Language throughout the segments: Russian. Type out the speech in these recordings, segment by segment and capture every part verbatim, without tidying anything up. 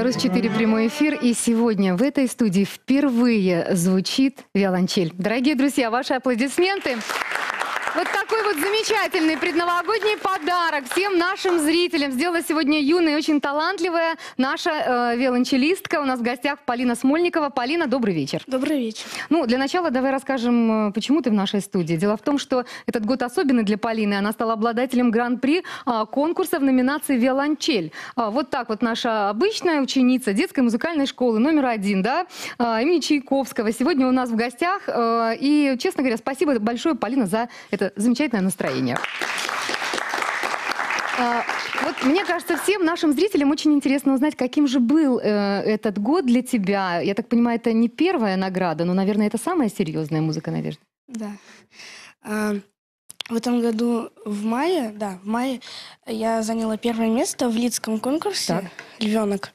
Беларусь четыре прямой эфир. И сегодня в этой студии впервые звучит виолончель. Дорогие друзья, ваши аплодисменты. Вот такой вот замечательный предновогодний подарок всем нашим зрителям сделала сегодня юная и очень талантливая наша э, виолончелистка. У нас в гостях Полина Смольникова. Полина, добрый вечер. Добрый вечер. Ну, для начала давай расскажем, почему ты в нашей студии. Дело в том, что этот год особенный для Полины. Она стала обладателем гран-при а, конкурса в номинации «Виолончель». А, вот так вот наша обычная ученица детской музыкальной школы номер один, да, а, имени Чайковского. Сегодня у нас в гостях. А, и, честно говоря, спасибо большое, Полина, за это замечательное настроение. А, вот мне кажется, всем нашим зрителям очень интересно узнать, каким же был э, этот год для тебя. Я так понимаю, это не первая награда, но, наверное, это самая серьезная музыка, Надежда. Да. А, в этом году в мае, да, в мае я заняла первое место в Лидском конкурсе Так. «Львенок»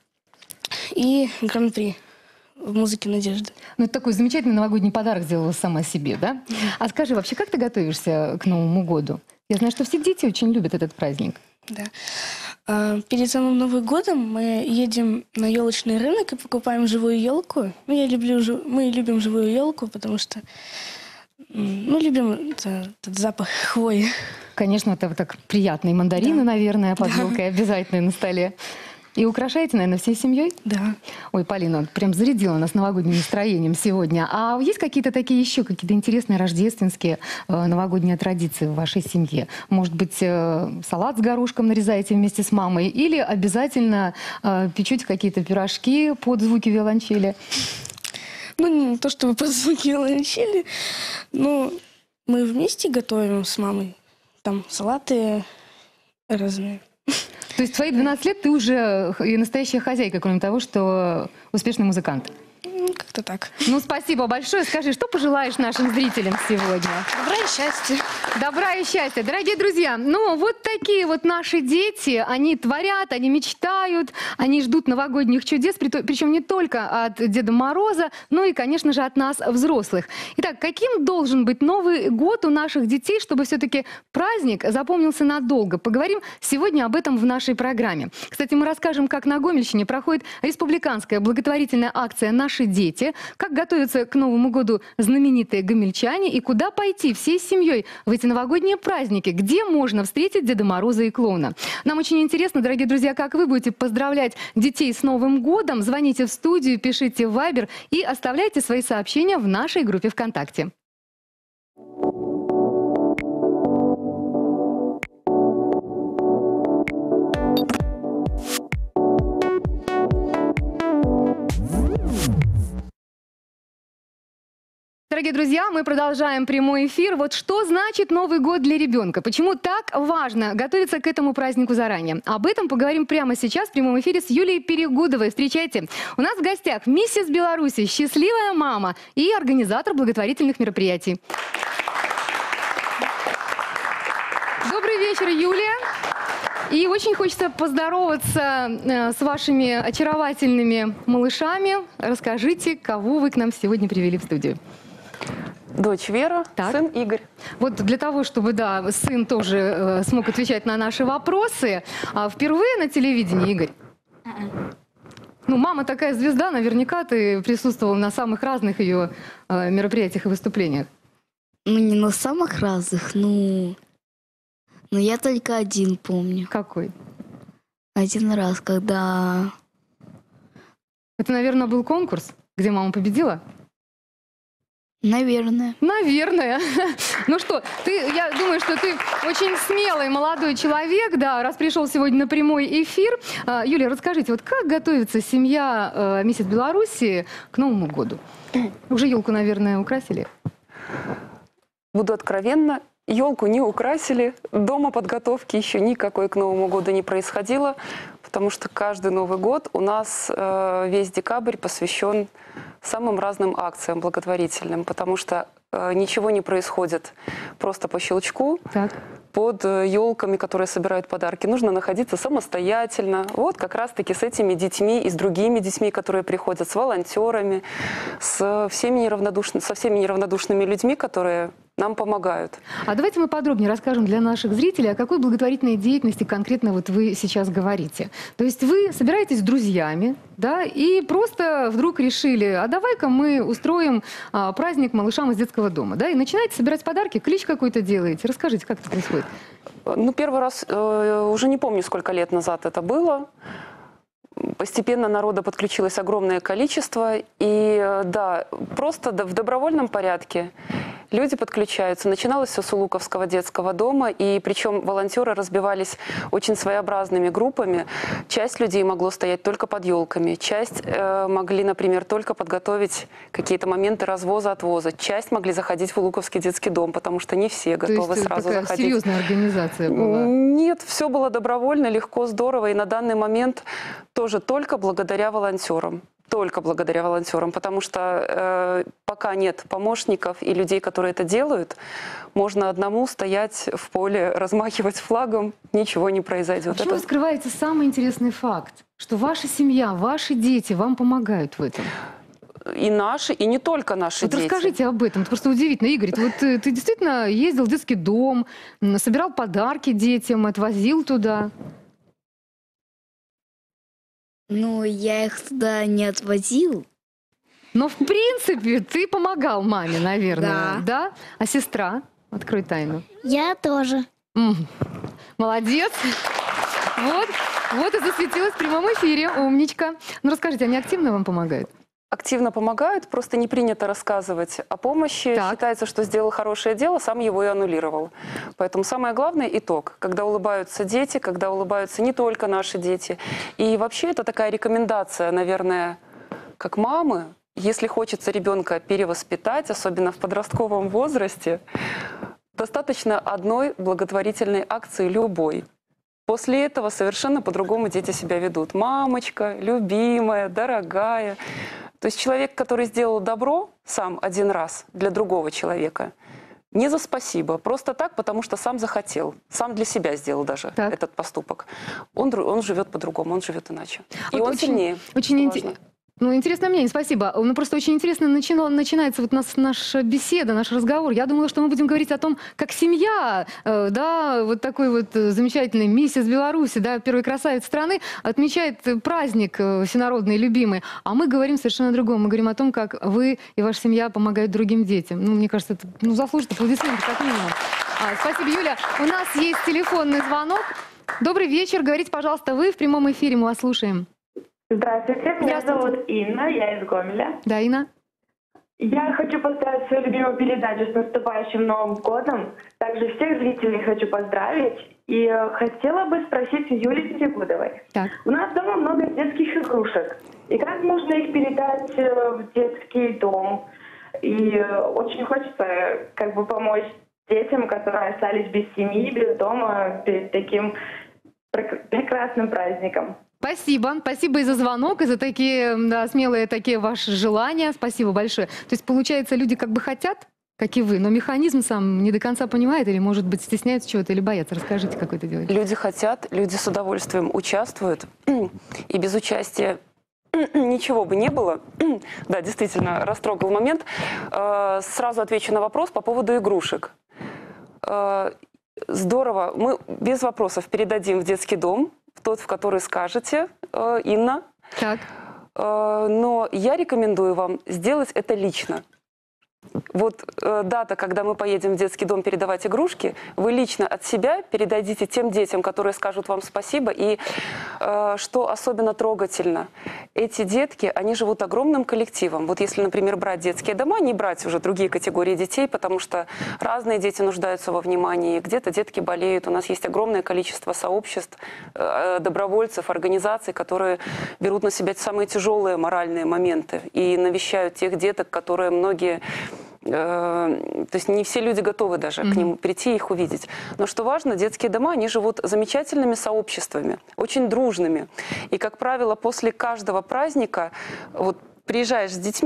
и гран-при в музыке Надежды. Ну, это такой замечательный новогодний подарок сделала сама себе, да? А скажи, вообще, как ты готовишься к Новому году? Я знаю, что все дети очень любят этот праздник. Да. А, перед самым Новым годом мы едем на елочный рынок и покупаем живую елку. Ну, я люблю, жив- мы любим живую елку, потому что м, ну, любим это- этот запах хвои. Конечно, это вот так приятные мандарины, Да. наверное, под елкой обязательно на столе. И украшаете, наверное, всей семьей? Да. Ой, Полина, прям зарядила нас новогодним настроением сегодня. А есть какие-то такие еще какие-то интересные рождественские э, новогодние традиции в вашей семье? Может быть, э, салат с горошком нарезаете вместе с мамой? Или обязательно э, печете какие-то пирожки под звуки виолончели? Ну, не то чтобы под звуки виолончели, но мы вместе готовим с мамой. Там салаты разные. То есть в твои двенадцать лет ты уже и настоящая хозяйка, кроме того, что успешный музыкант. Ну, как-то так. Ну, спасибо большое. Скажи, что пожелаешь нашим зрителям сегодня? Добра и счастья. Добра и счастья. Дорогие друзья, ну вот такие вот наши дети, они творят, они мечтают, они ждут новогодних чудес, причем не только от Деда Мороза, но и, конечно же, от нас, взрослых. Итак, каким должен быть Новый год у наших детей, чтобы все-таки праздник запомнился надолго? Поговорим сегодня об этом в нашей программе. Кстати, мы расскажем, как на Гомельщине проходит республиканская благотворительная акция «Наши дети», как готовятся к Новому году знаменитые гомельчане и куда пойти всей семьей в эти новогодние праздники, где можно встретить Деда Мороза и клоуна. Нам очень интересно, дорогие друзья, как вы будете поздравлять детей с Новым годом. Звоните в студию, пишите в Вайбер и оставляйте свои сообщения в нашей группе ВКонтакте. Дорогие друзья, мы продолжаем прямой эфир. Вот что значит Новый год для ребенка? Почему так важно готовиться к этому празднику заранее? Об этом поговорим прямо сейчас в прямом эфире с Юлией Перегудовой. Встречайте. У нас в гостях миссис Беларуси, счастливая мама и организатор благотворительных мероприятий. Добрый вечер, Юлия. И очень хочется поздороваться э, с вашими очаровательными малышами. Расскажите, кого вы к нам сегодня привели в студию? Дочь Вера, Так. сын Игорь. Вот для того, чтобы, да, сын тоже э, смог отвечать на наши вопросы. А впервые на телевидении, Игорь? Ну, мама такая звезда, наверняка ты присутствовал на самых разных ее э, мероприятиях и выступлениях. Ну, не на самых разных, ну... Но я только один помню. Какой? Один раз, когда... Это, наверное, был конкурс, где мама победила? Наверное. Наверное. Ну что, ты, я думаю, что ты очень смелый молодой человек, да, раз пришел сегодня на прямой эфир. А, Юлия, расскажите, вот как готовится семья э, миссис Беларуси к Новому году? Уже елку, наверное, украсили? Буду откровенна, елку не украсили, дома подготовки еще никакой к Новому году не происходило, потому что каждый Новый год у нас э, весь декабрь посвящен самым разным акциям благотворительным, потому что э, ничего не происходит просто по щелчку. Так. Под елками, которые собирают подарки, нужно находиться самостоятельно. Вот как раз-таки с этими детьми и с другими детьми, которые приходят, с волонтерами, с всеми неравнодушными, со всеми неравнодушными людьми, которые нам помогают. А давайте мы подробнее расскажем для наших зрителей, о какой благотворительной деятельности конкретно вот вы сейчас говорите. То есть вы собираетесь с друзьями, да, и просто вдруг решили, а давай-ка мы устроим а, праздник малышам из детского дома, да, и начинаете собирать подарки, клич какой-то делаете. Расскажите, как это происходит? Ну, первый раз, э, уже не помню, сколько лет назад это было. Постепенно народа подключилось огромное количество. И да, просто в добровольном порядке люди подключаются. Начиналось все с Улуковского детского дома. И причем волонтеры разбивались очень своеобразными группами. Часть людей могло стоять только под елками. Часть э, могли, например, только подготовить какие-то моменты развоза-отвоза. Часть могли заходить в Улуковский детский дом, потому что не все готовы То есть сразу такая заходить. серьезная организация была? Нет, все было добровольно, легко, здорово. И на данный момент тоже только благодаря волонтерам. Только благодаря волонтерам, потому что э, пока нет помощников и людей, которые это делают, можно одному стоять в поле, размахивать флагом, ничего не произойдет. А почему это... вы скрываете самый интересный факт, что ваша семья, ваши дети вам помогают в этом? И наши, и не только наши Вот дети. расскажите об этом. Это просто удивительно. Игорь, вот ты, ты действительно ездил в детский дом, собирал подарки детям, отвозил туда? Ну, я их туда не отвозил. Но, в принципе, ты помогал маме, наверное. Да. Да? А сестра? Открой тайну. Я тоже. М, Молодец. Вот, вот и засветилась в прямом эфире. Умничка. Ну, расскажите, они активно вам помогают? Активно помогают, просто не принято рассказывать о помощи. Так. Считается, что сделал хорошее дело, сам его и аннулировал. Поэтому самое главное – итог. Когда улыбаются дети, когда улыбаются не только наши дети. И вообще это такая рекомендация, наверное, как мамы. Если хочется ребенка перевоспитать, особенно в подростковом возрасте, достаточно одной благотворительной акции, любой. После этого совершенно по-другому дети себя ведут. Мамочка, любимая, дорогая. То есть человек, который сделал добро сам один раз для другого человека, не за спасибо, просто так, потому что сам захотел, сам для себя сделал даже Так. этот поступок. Он, дру- он живет по-другому, он живет иначе. И Вот он очень- сильнее. Очень что интересно. важно. Ну, интересное мнение, спасибо. Ну, просто очень интересно начинала, начинается вот нас, наша беседа, наш разговор. Я думала, что мы будем говорить о том, как семья, э, да, вот такой вот э, замечательный миссис Беларуси, да, первой красавицы страны, отмечает э, праздник э, всенародный, любимый. А мы говорим совершенно о другом. Мы говорим о том, как вы и ваша семья помогают другим детям. Ну, мне кажется, это ну, заслужит аплодисменты, как минимум. А, спасибо, Юля. У нас есть телефонный звонок. Добрый вечер. Говорите, пожалуйста, вы в прямом эфире, мы вас слушаем. Здравствуйте, меня Здравствуйте. зовут Инна, я из Гомеля. Да, Инна? Я хочу поздравить свою любимую передачу с наступающим Новым годом. Также всех зрителей хочу поздравить. И э, хотела бы спросить у Юли Перегудовой. Так. У нас дома много детских игрушек. И как можно их передать э, в детский дом? И э, очень хочется э, как бы помочь детям, которые остались без семьи, без дома, перед таким прек- прекрасным праздником. Спасибо. Спасибо и за звонок, и за такие да, смелые такие ваши желания. Спасибо большое. То есть, получается, люди как бы хотят, как и вы, но механизм сам не до конца понимает или, может быть, стесняются чего-то или боятся. Расскажите, как вы это делаете. Люди хотят, люди с удовольствием участвуют. И без участия ничего бы не было. Да, действительно, растрогал момент. Э, Сразу отвечу на вопрос по поводу игрушек. Э, Здорово. Мы без вопросов передадим в детский дом, в тот, в который скажете, э, Инна. Так. Э, Но я рекомендую вам сделать это лично. Вот э, дата, когда мы поедем в детский дом передавать игрушки, вы лично от себя передадите тем детям, которые скажут вам спасибо. И э, что особенно трогательно, эти детки, они живут огромным коллективом. Вот если, например, брать детские дома, не брать уже другие категории детей, потому что разные дети нуждаются во внимании, где-то детки болеют. У нас есть огромное количество сообществ, э, добровольцев, организаций, которые берут на себя самые тяжелые моральные моменты и навещают тех деток, которые многие... То есть не все люди готовы даже mm-hmm. к ним прийти и их увидеть. Но что важно, детские дома, они живут замечательными сообществами, очень дружными. И, как правило, после каждого праздника вот, приезжаешь с детьми,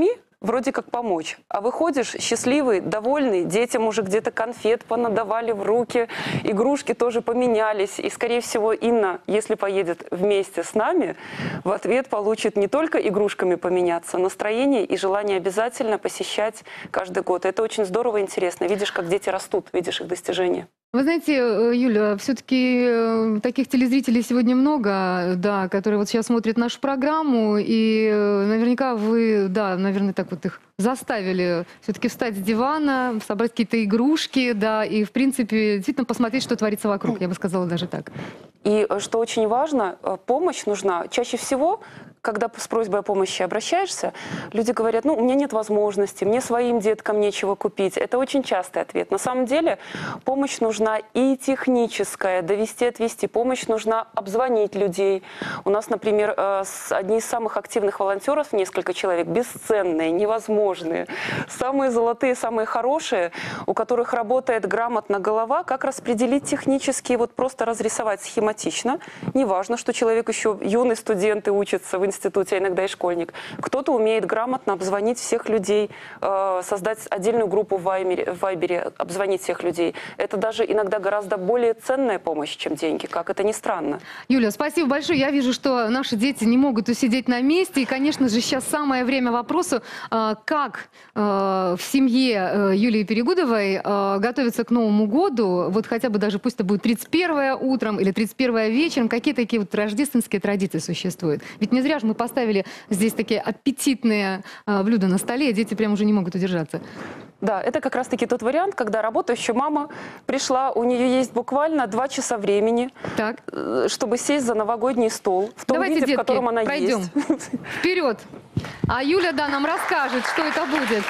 вроде как помочь. А выходишь счастливый, довольный, детям уже где-то конфет понадавали в руки, игрушки тоже поменялись. И, скорее всего, Инна, если поедет вместе с нами, в ответ получит не только игрушками поменяться, настроение и желание обязательно посещать каждый год. Это очень здорово и интересно. Видишь, как дети растут, видишь их достижения. Вы знаете, Юля, все-таки таких телезрителей сегодня много, да, которые вот сейчас смотрят нашу программу, и наверняка вы, да, наверное, так вот их заставили все-таки встать с дивана, собрать какие-то игрушки, да, и, в принципе, действительно посмотреть, что творится вокруг, я бы сказала даже так. И что очень важно, помощь нужна чаще всего. Когда с просьбой о помощи обращаешься, люди говорят, ну, у меня нет возможности, мне своим деткам нечего купить. Это очень частый ответ. На самом деле помощь нужна и техническая, довести, отвести. Помощь нужна обзвонить людей. У нас, например, одни из самых активных волонтеров, несколько человек, бесценные, невозможные, самые золотые, самые хорошие, у которых работает грамотно голова, как распределить технически, вот просто разрисовать схематично. Неважно, что человек еще юный студент и учится в институте, а иногда и школьник. Кто-то умеет грамотно обзвонить всех людей, э, создать отдельную группу в Вайбере, в Вайбере, обзвонить всех людей. Это даже иногда гораздо более ценная помощь, чем деньги, как это ни странно. Юля, спасибо большое. Я вижу, что наши дети не могут усидеть на месте. И, конечно же, сейчас самое время вопросу, э, как э, в семье э, Юлии Перегудовой э, готовиться к Новому году, вот хотя бы даже пусть это будет тридцать первое утром или тридцать первое вечером, какие такие вот рождественские традиции существуют? Ведь не зря мы поставили здесь такие аппетитные э, блюда на столе, и дети прям уже не могут удержаться. Да, это как раз-таки тот вариант, когда работающая мама пришла, у нее есть буквально два часа времени, так, чтобы сесть за новогодний стол в том Давайте, виде, детки, в котором она пройдем. есть. Вперед! А Юля, да, нам расскажет, что это будет.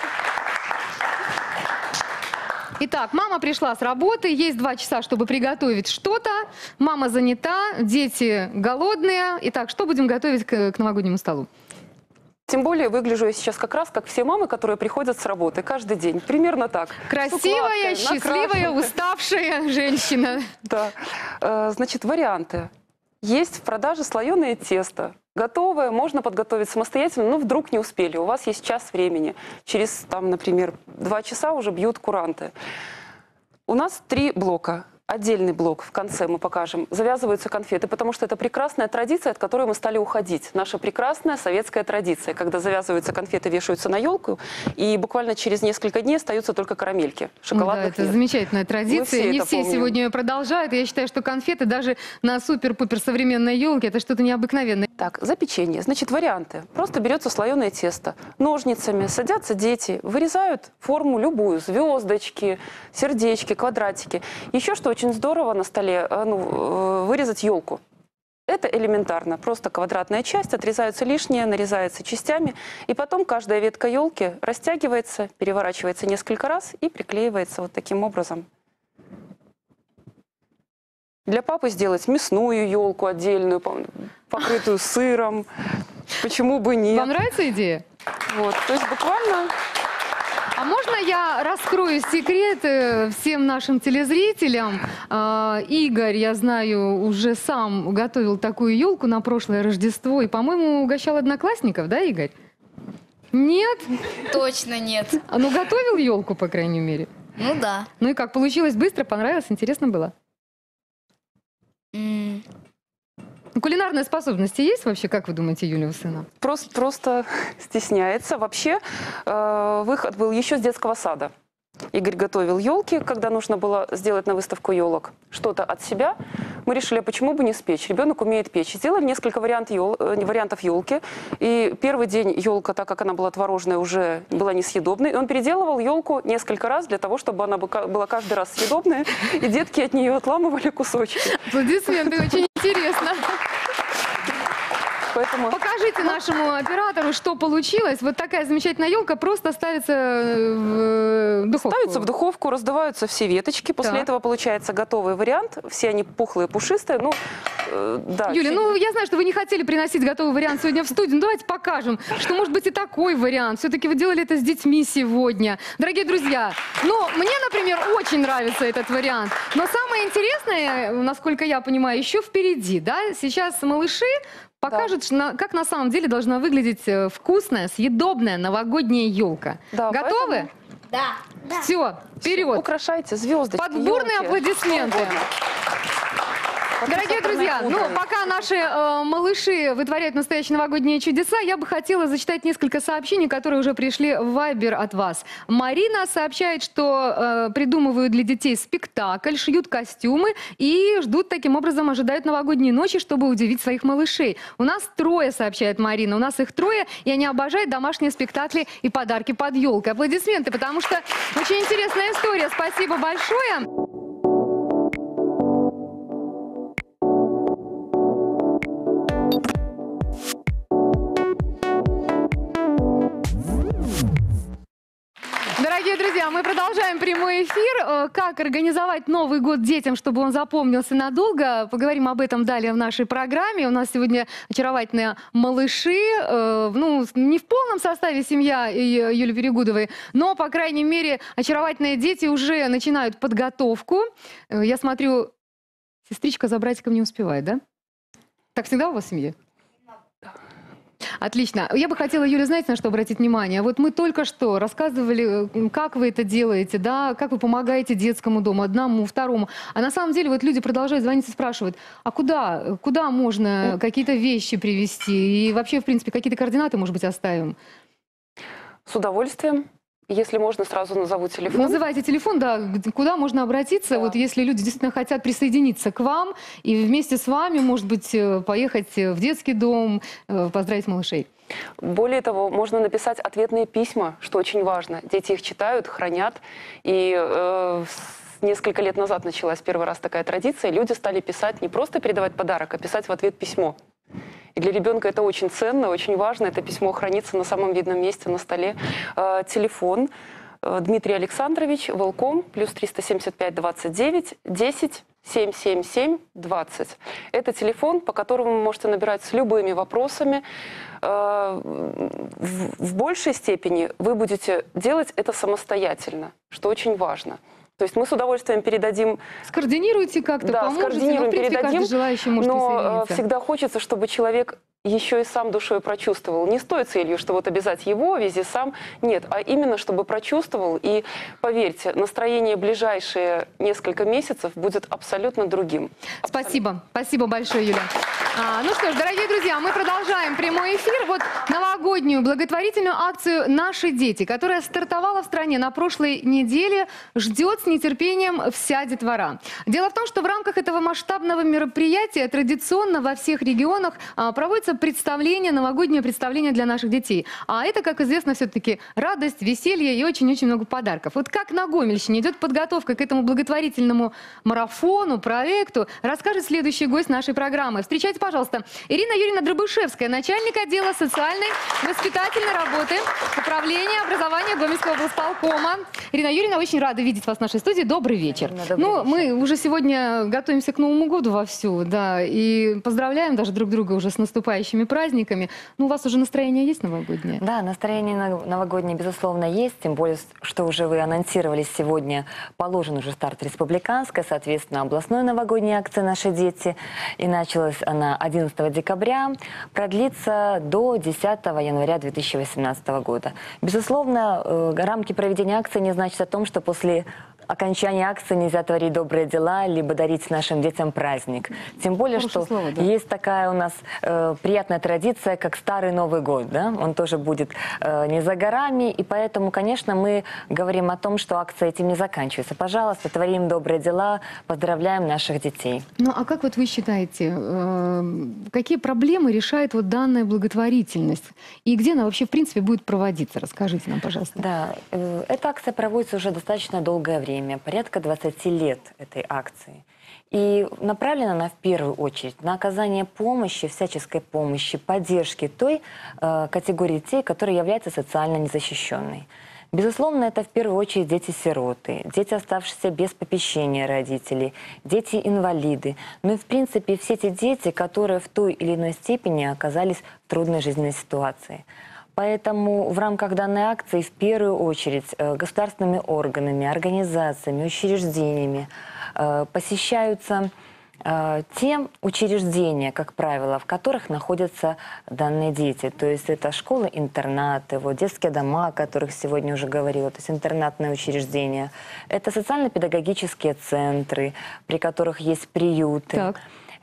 Итак, мама пришла с работы, есть два часа, чтобы приготовить что-то. Мама занята, дети голодные. Итак, что будем готовить к, к новогоднему столу? Тем более выгляжу я сейчас как раз, как все мамы, которые приходят с работы каждый день. Примерно так. Красивая, счастливая, уставшая женщина. Да. Значит, варианты. Есть в продаже слоеное тесто. Готовое, можно подготовить самостоятельно, но вдруг не успели. У вас есть час времени. Через, там, например, два часа уже бьют куранты. У нас три блока. Отдельный блок в конце мы покажем. Завязываются конфеты, потому что это прекрасная традиция, от которой мы стали уходить. Наша прекрасная советская традиция, когда завязываются конфеты, вешаются на елку, и буквально через несколько дней остаются только карамельки. Шоколадных да, это нет. замечательная традиция. Все Не это все помним. сегодня ее продолжают. Я считаю, что конфеты даже на супер-пупер современной елке это что-то необыкновенное. Так, за печенье. Значит, варианты. Просто берется слоеное тесто. Ножницами садятся дети, вырезают форму любую. Звездочки, сердечки, квадратики. Еще что очень здорово на столе, ну, вырезать елку. Это элементарно. Просто квадратная часть, отрезаются лишнее, нарезается частями. И потом каждая ветка елки растягивается, переворачивается несколько раз и приклеивается вот таким образом. Для папы сделать мясную елку отдельную, покрытую сыром. Почему бы нет? Вам нравится идея? Вот, то есть буквально... А можно я раскрою секрет э, всем нашим телезрителям? А, Игорь, я знаю, уже сам готовил такую елку на прошлое Рождество и, по-моему, угощал одноклассников, да, Игорь? Нет? Точно нет. А, ну, готовил елку, по крайней мере. Ну да. Ну и как, получилось быстро, понравилось, интересно было? М. Ну, кулинарные способности есть вообще, как вы думаете, Юля, у сына? Просто, просто стесняется. Вообще э, выход был еще с детского сада. Игорь готовил елки, когда нужно было сделать на выставку елок что-то от себя. Мы решили, а почему бы не спечь? Ребенок умеет печь. Сделали несколько вариант ел, вариантов елки. И первый день елка, так как она была творожная, уже была несъедобной. И он переделывал елку несколько раз для того, чтобы она была каждый раз съедобная. И детки от нее отламывали кусочки. Аплодисменты, очень интересно. Поэтому... Покажите нашему оператору, что получилось. Вот такая замечательная елка просто ставится в духовку. Ставится в духовку, раздуваются все веточки. После Так. этого получается готовый вариант. Все они пухлые, пушистые. Ну, э, да, Юля, чуть- ну я знаю, что вы не хотели приносить готовый вариант сегодня в студию. Ну, давайте покажем, что может быть и такой вариант. Все-таки вы делали это с детьми сегодня. Дорогие друзья, ну, мне, например, очень нравится этот вариант. Но самое интересное, насколько я понимаю, еще впереди, да? Сейчас малыши покажет, на- как на самом деле должна выглядеть э, вкусная, съедобная новогодняя елка. Да, Готовы? Да. Все, вперед. Украшайте звездочки, Под бурные ёлки, аплодисменты. что угодно. Дорогие друзья, ну пока наши э, малыши вытворяют настоящие новогодние чудеса, я бы хотела зачитать несколько сообщений, которые уже пришли в Вайбер от вас. Марина сообщает, что э, придумывают для детей спектакль, шьют костюмы и ждут таким образом, ожидают новогодние ночи, чтобы удивить своих малышей. У нас трое, сообщает Марина, у нас их трое, и они обожают домашние спектакли и подарки под елкой. Аплодисменты, потому что очень интересная история. Спасибо большое. Дорогие друзья, мы продолжаем прямой эфир. Э, Как организовать Новый год детям, чтобы он запомнился надолго? Поговорим об этом далее в нашей программе. У нас сегодня очаровательные малыши. Э, Ну, не в полном составе семья Ю- Юлии Перегудовой, но, по крайней мере, очаровательные дети уже начинают подготовку. Э, Я смотрю, сестричка за братиком не успевает, да? Так всегда у вас в семье? Отлично. Я бы хотела, Юля, знаете, на что обратить внимание? Вот мы только что рассказывали, м, как вы это делаете, да, как вы помогаете детскому дому, одному, второму. А на самом деле вот люди продолжают звонить и спрашивают, а куда, куда можно какие-то вещи привезти? И вообще, в принципе, какие-то координаты, может быть, оставим? С удовольствием. Если можно, сразу назову телефон. Называйте телефон, да, г- куда можно обратиться, Да. вот если люди действительно хотят присоединиться к вам и вместе с вами, может быть, э, поехать в детский дом, э, поздравить малышей. Более того, можно написать ответные письма, что очень важно. Дети их читают, хранят. И э, с- несколько лет назад началась первый раз такая традиция. Люди стали писать, не просто передавать подарок, а писать в ответ письмо. И для ребенка это очень ценно, очень важно. Это письмо хранится на самом видном месте на столе. Э, телефон э, Дмитрий Александрович, Велком, плюс триста семьдесят пять двадцать девять десять семь семь семь двадцать. Это телефон, по которому вы можете набирать с любыми вопросами. Э, В, в большей степени вы будете делать это самостоятельно, что очень важно. То есть мы с удовольствием передадим, Скоординируйте как-то, да, поможете, скоординируем, ну, в принципе, передадим, каждый желающий может но э, присоединиться. всегда хочется, чтобы человек еще и сам душой прочувствовал. Не с той целью, что вот обязать его, вези сам. Нет, а именно, чтобы прочувствовал. И поверьте, настроение ближайшие несколько месяцев будет абсолютно другим. Спасибо. Спасибо большое, Юля. А, ну что ж, дорогие друзья, мы продолжаем прямой эфир. Вот новогоднюю благотворительную акцию «Наши дети», которая стартовала в стране на прошлой неделе, ждет с нетерпением вся детвора. Дело в том, что в рамках этого масштабного мероприятия традиционно во всех регионах а, проводится представление, новогоднее представление для наших детей. А это, как известно, все-таки радость, веселье и очень-очень много подарков. Вот как на Гомельщине идет подготовка к этому благотворительному марафону, проекту, расскажет следующий гость нашей программы. Встречайте, пожалуйста, Ирина Юрьевна Дробышевская, начальник отдела социальной воспитательной работы Управления образования Гомельского облсполкома. Ирина Юрьевна, очень рада видеть вас в нашей студии. Добрый вечер. Добрый ну, вечер. мы уже сегодня готовимся к Новому году вовсю, да, и поздравляем даже друг друга уже с наступающими праздниками. Ну, у вас уже настроение есть новогоднее? Да, настроение нов- новогоднее, безусловно, есть. Тем более, что уже вы анонсировали сегодня, положен уже старт республиканской, соответственно, областной новогодней акции «Наши дети». И началась она одиннадцатого декабря, продлится до десятого января две тысячи восемнадцатого года. Безусловно, э, рамки проведения акции не значат о том, что после окончания акции нельзя творить добрые дела, либо дарить нашим детям праздник. Тем более, Хорошее что слово, да. есть такая у нас э, приятная традиция, как Старый Новый год. Да? Он тоже будет э, не за горами, и поэтому, конечно, мы говорим о том, что акция этим не заканчивается. Пожалуйста, творим добрые дела, поздравляем наших детей. Ну, а как вот вы считаете, э, какие проблемы решает вот данная благотворительность? И где она вообще, в принципе, будет проводиться? Расскажите нам, пожалуйста. Да, э, эта акция проводится уже достаточно долгое время, порядка двадцати лет этой акции. И направлена она в первую очередь на оказание помощи, всяческой помощи, поддержки той э, категории детей, которая является социально незащищенной. Безусловно, это в первую очередь дети-сироты, дети, оставшиеся без попечения родителей, дети-инвалиды. Ну и, в принципе, все те дети, которые в той или иной степени оказались в трудной жизненной ситуации. Поэтому в рамках данной акции в первую очередь э, государственными органами, организациями, учреждениями э, посещаются э, те учреждения, как правило, в которых находятся данные дети. То есть это школы-интернаты, вот, детские дома, о которых сегодня уже говорила, то есть интернатные учреждения. Это социально-педагогические центры, при которых есть приюты. Так.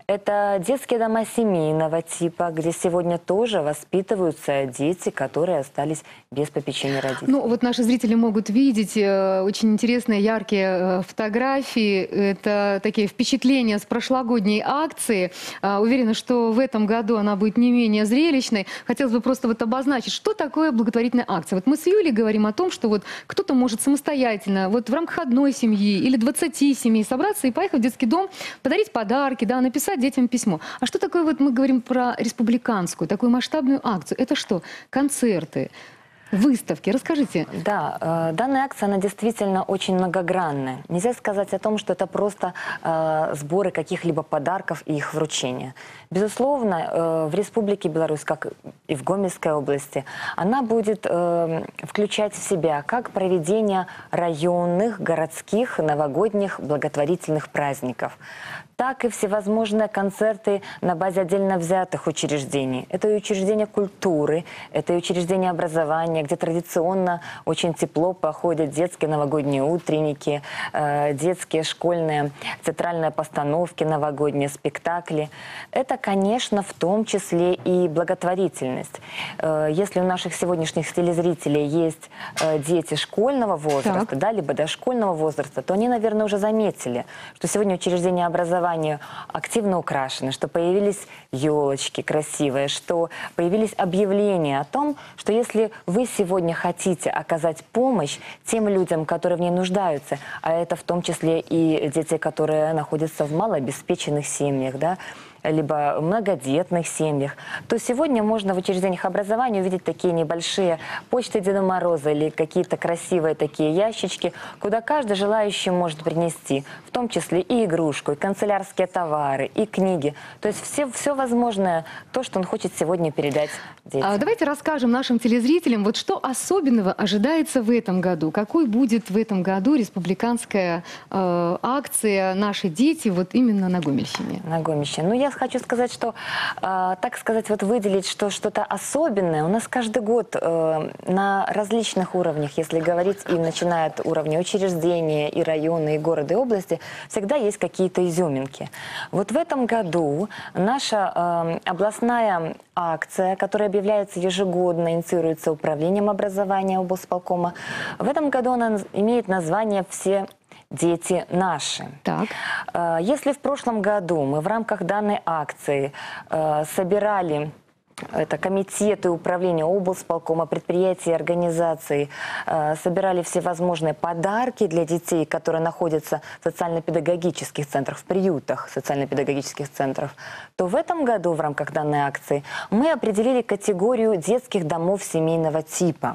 Это детские дома семейного типа, где сегодня тоже воспитываются дети, которые остались без попечения родителей. Ну, вот наши зрители могут видеть э, очень интересные, яркие э, фотографии. Это такие впечатления с прошлогодней акции. Э, уверена, что в этом году она будет не менее зрелищной. Хотелось бы просто вот обозначить, что такое благотворительная акция. Вот мы с Юлей говорим о том, что вот кто-то может самостоятельно, вот в рамках одной семьи или двадцати семей собраться и поехать в детский дом, подарить подарки, да, написать детям письмо. А что такое, вот мы говорим про республиканскую, такую масштабную акцию? Это что? Концерты, выставки. Расскажите. Да, э, данная акция, она действительно очень многогранная. Нельзя сказать о том, что это просто э, сборы каких-либо подарков и их вручение. Безусловно, э, в Республике Беларусь, как и в Гомельской области, она будет э, включать в себя как проведение районных, городских, новогодних благотворительных праздников, так и всевозможные концерты на базе отдельно взятых учреждений. Это и учреждения культуры, это и учреждения образования, где традиционно очень тепло проходят детские новогодние утренники, э, детские школьные театральные постановки, новогодние спектакли. Это, конечно, в том числе и благотворительность. Э, если у наших сегодняшних телезрителей есть э, дети школьного возраста, да, либо дошкольного возраста, то они, наверное, уже заметили, что сегодня учреждения образования активно украшены, что появились елочки красивые, что появились объявления о том, что если вы сегодня хотите оказать помощь тем людям, которые в ней нуждаются, а это в том числе и дети, которые находятся в малообеспеченных семьях, да, либо многодетных семьях, то сегодня можно в учреждениях образования увидеть такие небольшие почты Деда Мороза или какие-то красивые такие ящички, куда каждый желающий может принести, в том числе и игрушку, и канцелярские товары, и книги. То есть все, все возможное, то, что он хочет сегодня передать детям. А давайте расскажем нашим телезрителям, вот что особенного ожидается в этом году. Какой будет в этом году республиканская э, акция «Наши дети» вот именно на Гомельщине? На Гомельщине. Ну, я хочу сказать, что, э, так сказать, вот выделить, что что-то особенное у нас каждый год э, на различных уровнях, если говорить, и начиная от уровня учреждения, и района, и города, и области, всегда есть какие-то изюминки. Вот в этом году наша э, областная акция, которая объявляется ежегодно, инициируется управлением образования облсполкома, в этом году она имеет название «Все дети наши». Так. Если в прошлом году мы в рамках данной акции э, собирали это комитеты управления облсполкома, предприятия и организации, э, собирали всевозможные подарки для детей, которые находятся в социально-педагогических центрах, в приютах социально-педагогических центров, то в этом году в рамках данной акции мы определили категорию детских домов семейного типа,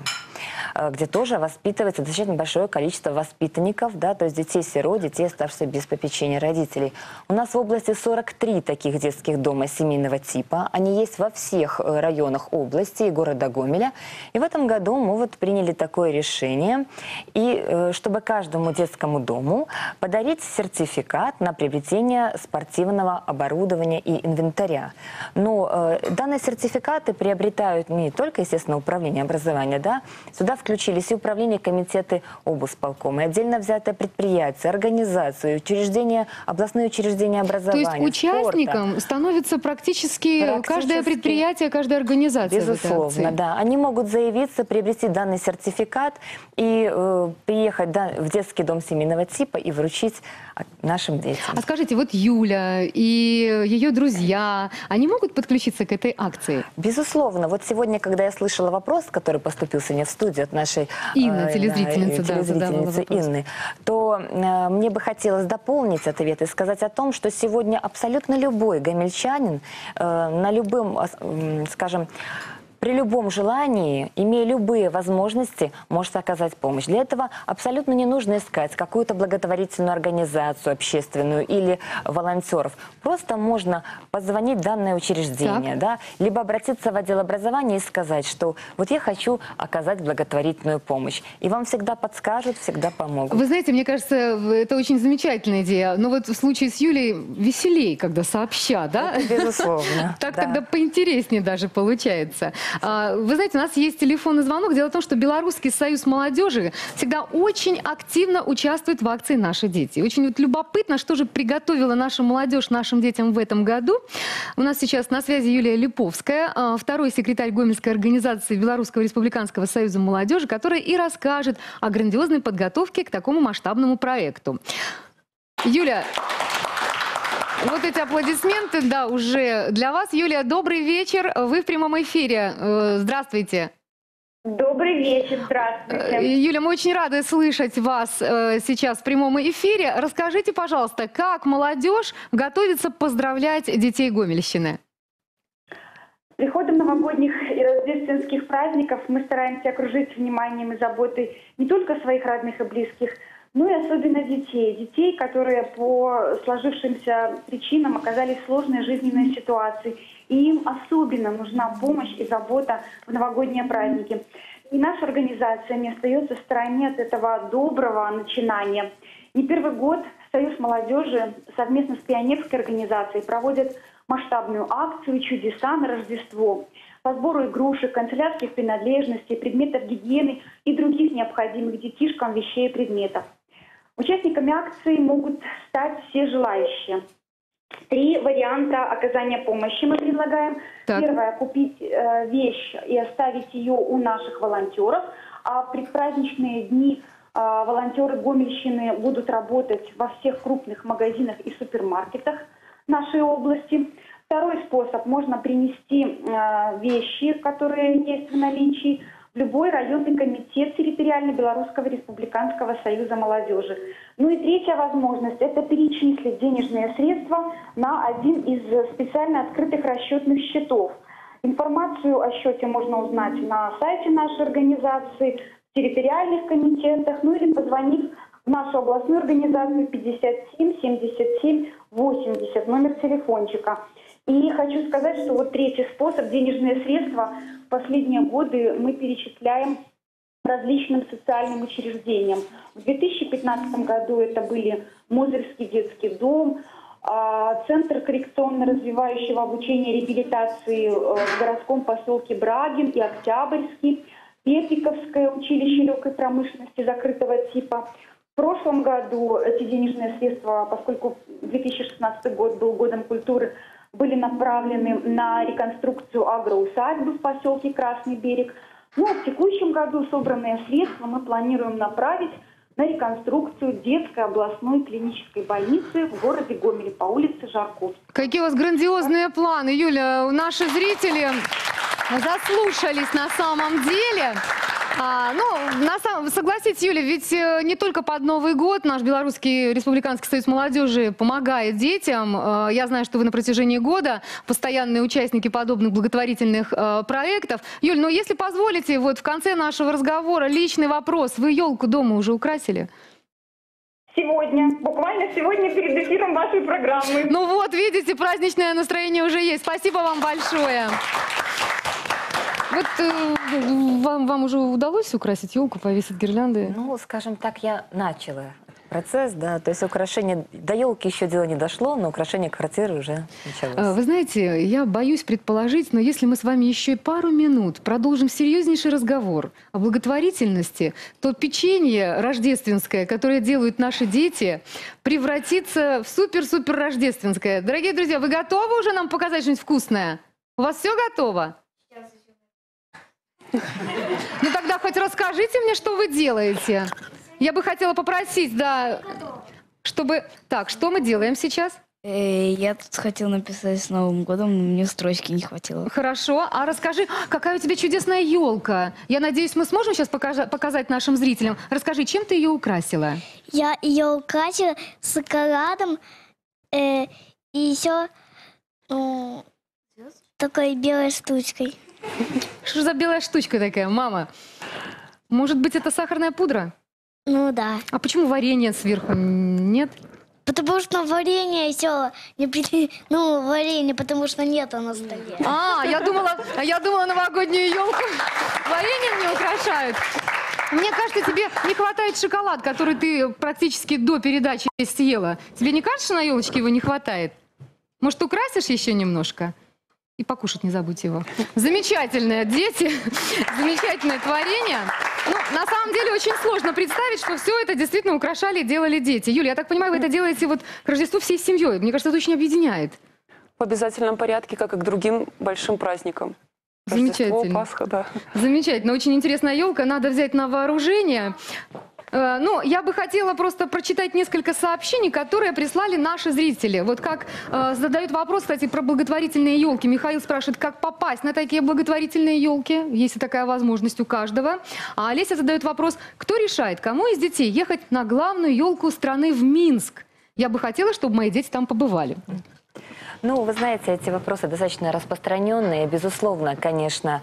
где тоже воспитывается достаточно большое количество воспитанников, да, то есть детей-сирот, детей, оставшихся без попечения родителей. У нас в области сорок три таких детских дома семейного типа. Они есть во всех районах области и города Гомеля. И в этом году мы вот приняли такое решение, и чтобы каждому детскому дому подарить сертификат на приобретение спортивного оборудования и инвентаря. Но э, данные сертификаты приобретают не только, естественно, управление образования, да, сюда включились и управление, комитеты облсполкома, и отдельно взятое предприятие, организации, учреждения, областные учреждения образования, То есть участником спорта. становится практически, Практически. каждое предприятие, каждая организация. Безусловно, да. Они могут заявиться, приобрести данный сертификат и э, приехать, да, в детский дом семейного типа и вручить нашим детям. А скажите, вот Юля и ее друзья, они могут подключиться к этой акции? Безусловно. Вот сегодня, когда я слышала вопрос, который поступил сегодня в студию от нашей Инна, э, телезрительница, да, да, задавала телезрительницы вопрос. Инны, то э, мне бы хотелось дополнить ответ и сказать о том, что сегодня абсолютно любой гомельчанин э, на любым, э, скажем, при любом желании, имея любые возможности, можете оказать помощь. Для этого абсолютно не нужно искать какую-то благотворительную организацию общественную или волонтеров. Просто можно позвонить в данное учреждение, да, либо обратиться в отдел образования и сказать, что вот я хочу оказать благотворительную помощь. И вам всегда подскажут, всегда помогут. Вы знаете, мне кажется, это очень замечательная идея. Но вот в случае с Юлей веселей, когда сообща, да? Это безусловно. Так да. тогда поинтереснее даже получается. А, Вы знаете, у нас есть телефонный звонок. Дело в том, что Белорусский союз молодежи всегда очень активно участвует в акции «Наши дети». Очень вот любопытно, что же приготовила наша молодежь нашим детям в этом году. У нас сейчас на связи Юлия Липовская, а, второй секретарь Гомельской организации Белорусского республиканского союза молодежи, которая и расскажет о грандиозной подготовке к такому масштабному проекту. Юля, вот эти аплодисменты, да, уже для вас. Юлия, добрый вечер. Вы в прямом эфире. Э, Здравствуйте. Добрый вечер, Э, здравствуйте. Юля, мы очень рады слышать вас э, сейчас в прямом эфире. Расскажите, пожалуйста, как молодежь готовится поздравлять детей Гомельщины? С приходом новогодних и рождественских праздников мы стараемся окружить вниманием и заботой не только своих родных и близких, но и особенно детей. Детей, которые по сложившимся причинам оказались в сложной жизненной ситуации. И им особенно нужна помощь и забота в новогодние праздники. И наша организация не остается в стороне от этого доброго начинания. Не первый год Союз молодежи совместно с пионерской организацией проводит масштабную акцию «Чудеса на Рождество» по сбору игрушек, канцелярских принадлежностей, предметов гигиены и других необходимых детишкам вещей и предметов. Участниками акции могут стать все желающие. Три варианта оказания помощи мы предлагаем. Так. Первое – купить э, вещь и оставить ее у наших волонтеров. А в предпраздничные дни э, волонтеры Гомельщины будут работать во всех крупных магазинах и супермаркетах нашей области. Второй способ – можно принести э, вещи, которые есть в наличии, в любой районный комитет территориально Белорусского республиканского союза молодежи. Ну и третья возможность – это перечислить денежные средства на один из специально открытых расчетных счетов. Информацию о счете можно узнать на сайте нашей организации, в территориальных комитетах, ну или позвонив в нашу областную организацию пятьдесят семь семьдесят семь восемьдесят, номер телефончика. И хочу сказать, что вот третий способ – денежные средства в последние годы мы перечисляем различным социальным учреждениям. В две тысячи пятнадцатом году это были Мозырский детский дом, Центр коррекционно-развивающего обучения и реабилитации в городском поселке Брагин и Октябрьский, Петриковское училище легкой промышленности закрытого типа. В прошлом году эти денежные средства, поскольку две тысячи шестнадцатый год был годом культуры, были направлены на реконструкцию агроусадьбы в поселке Красный берег. Ну а в текущем году собранные средства мы планируем направить на реконструкцию детской областной клинической больницы в городе Гомеле по улице Жарковской. Какие у вас грандиозные планы, Юля. Наши зрители заслушались на самом деле. А, ну, на самом, согласитесь, Юля, ведь не только под Новый год наш Белорусский республиканский союз молодежи помогает детям. Я знаю, что вы на протяжении года постоянные участники подобных благотворительных э, проектов. Юль, ну если позволите, вот в конце нашего разговора личный вопрос. Вы елку дома уже украсили? Сегодня, буквально сегодня перед эфиром вашей программы. Ну вот, видите, праздничное настроение уже есть. Спасибо вам большое. Вот э, вам, вам уже удалось украсить елку, повесить гирлянды? Ну, скажем так, я начала процесс, да, то есть украшение, до елки еще дело не дошло, но украшение квартиры уже началось. Вы знаете, я боюсь предположить, но если мы с вами еще пару минут продолжим серьезнейший разговор о благотворительности, то печенье рождественское, которое делают наши дети, превратится в супер-супер рождественское. Дорогие друзья, вы готовы уже нам показать что-нибудь вкусное? У вас все готово? Ну тогда хоть расскажите мне, что вы делаете. Я бы хотела попросить, да, чтобы... Так, что мы делаем сейчас? Э, Я тут хотел написать с Новым годом, но мне строчки не хватило. Хорошо. А расскажи, какая у тебя чудесная елка. Я надеюсь, мы сможем сейчас покажа- показать нашим зрителям. Расскажи, чем ты ее украсила? Я ее украсила шоколадом э, и еще такой белой штучкой. Что за белая штучка такая, мама? Может быть, это сахарная пудра? Ну да. А почему варенье сверху нет? Потому что варенье еще не при... Ну, варенье, потому что нету на столе. А, я думала, я думала новогоднюю елку вареньем не украшают. Мне кажется, тебе не хватает шоколад, который ты практически до передачи съела. Тебе не кажется, что на елочке его не хватает? Может, украсишь еще немножко? И покушать не забудь его. Замечательные дети, замечательное творение. Ну, на самом деле, очень сложно представить, что все это действительно украшали и делали дети. Юля, я так понимаю, вы это делаете вот к Рождеству всей семьей. Мне кажется, это очень объединяет. В обязательном порядке, как и к другим большим праздникам. Замечательно. Рождество, Пасха, да. Замечательно. Очень интересная елка. Надо взять на вооружение. Ну, я бы хотела просто прочитать несколько сообщений, которые прислали наши зрители. Вот как э, задают вопрос, кстати, про благотворительные елки. Михаил спрашивает, как попасть на такие благотворительные елки, если такая возможность у каждого. А Олеся задает вопрос, кто решает, кому из детей ехать на главную елку страны в Минск? Я бы хотела, чтобы мои дети там побывали. Ну, вы знаете, эти вопросы достаточно распространенные. Безусловно, конечно,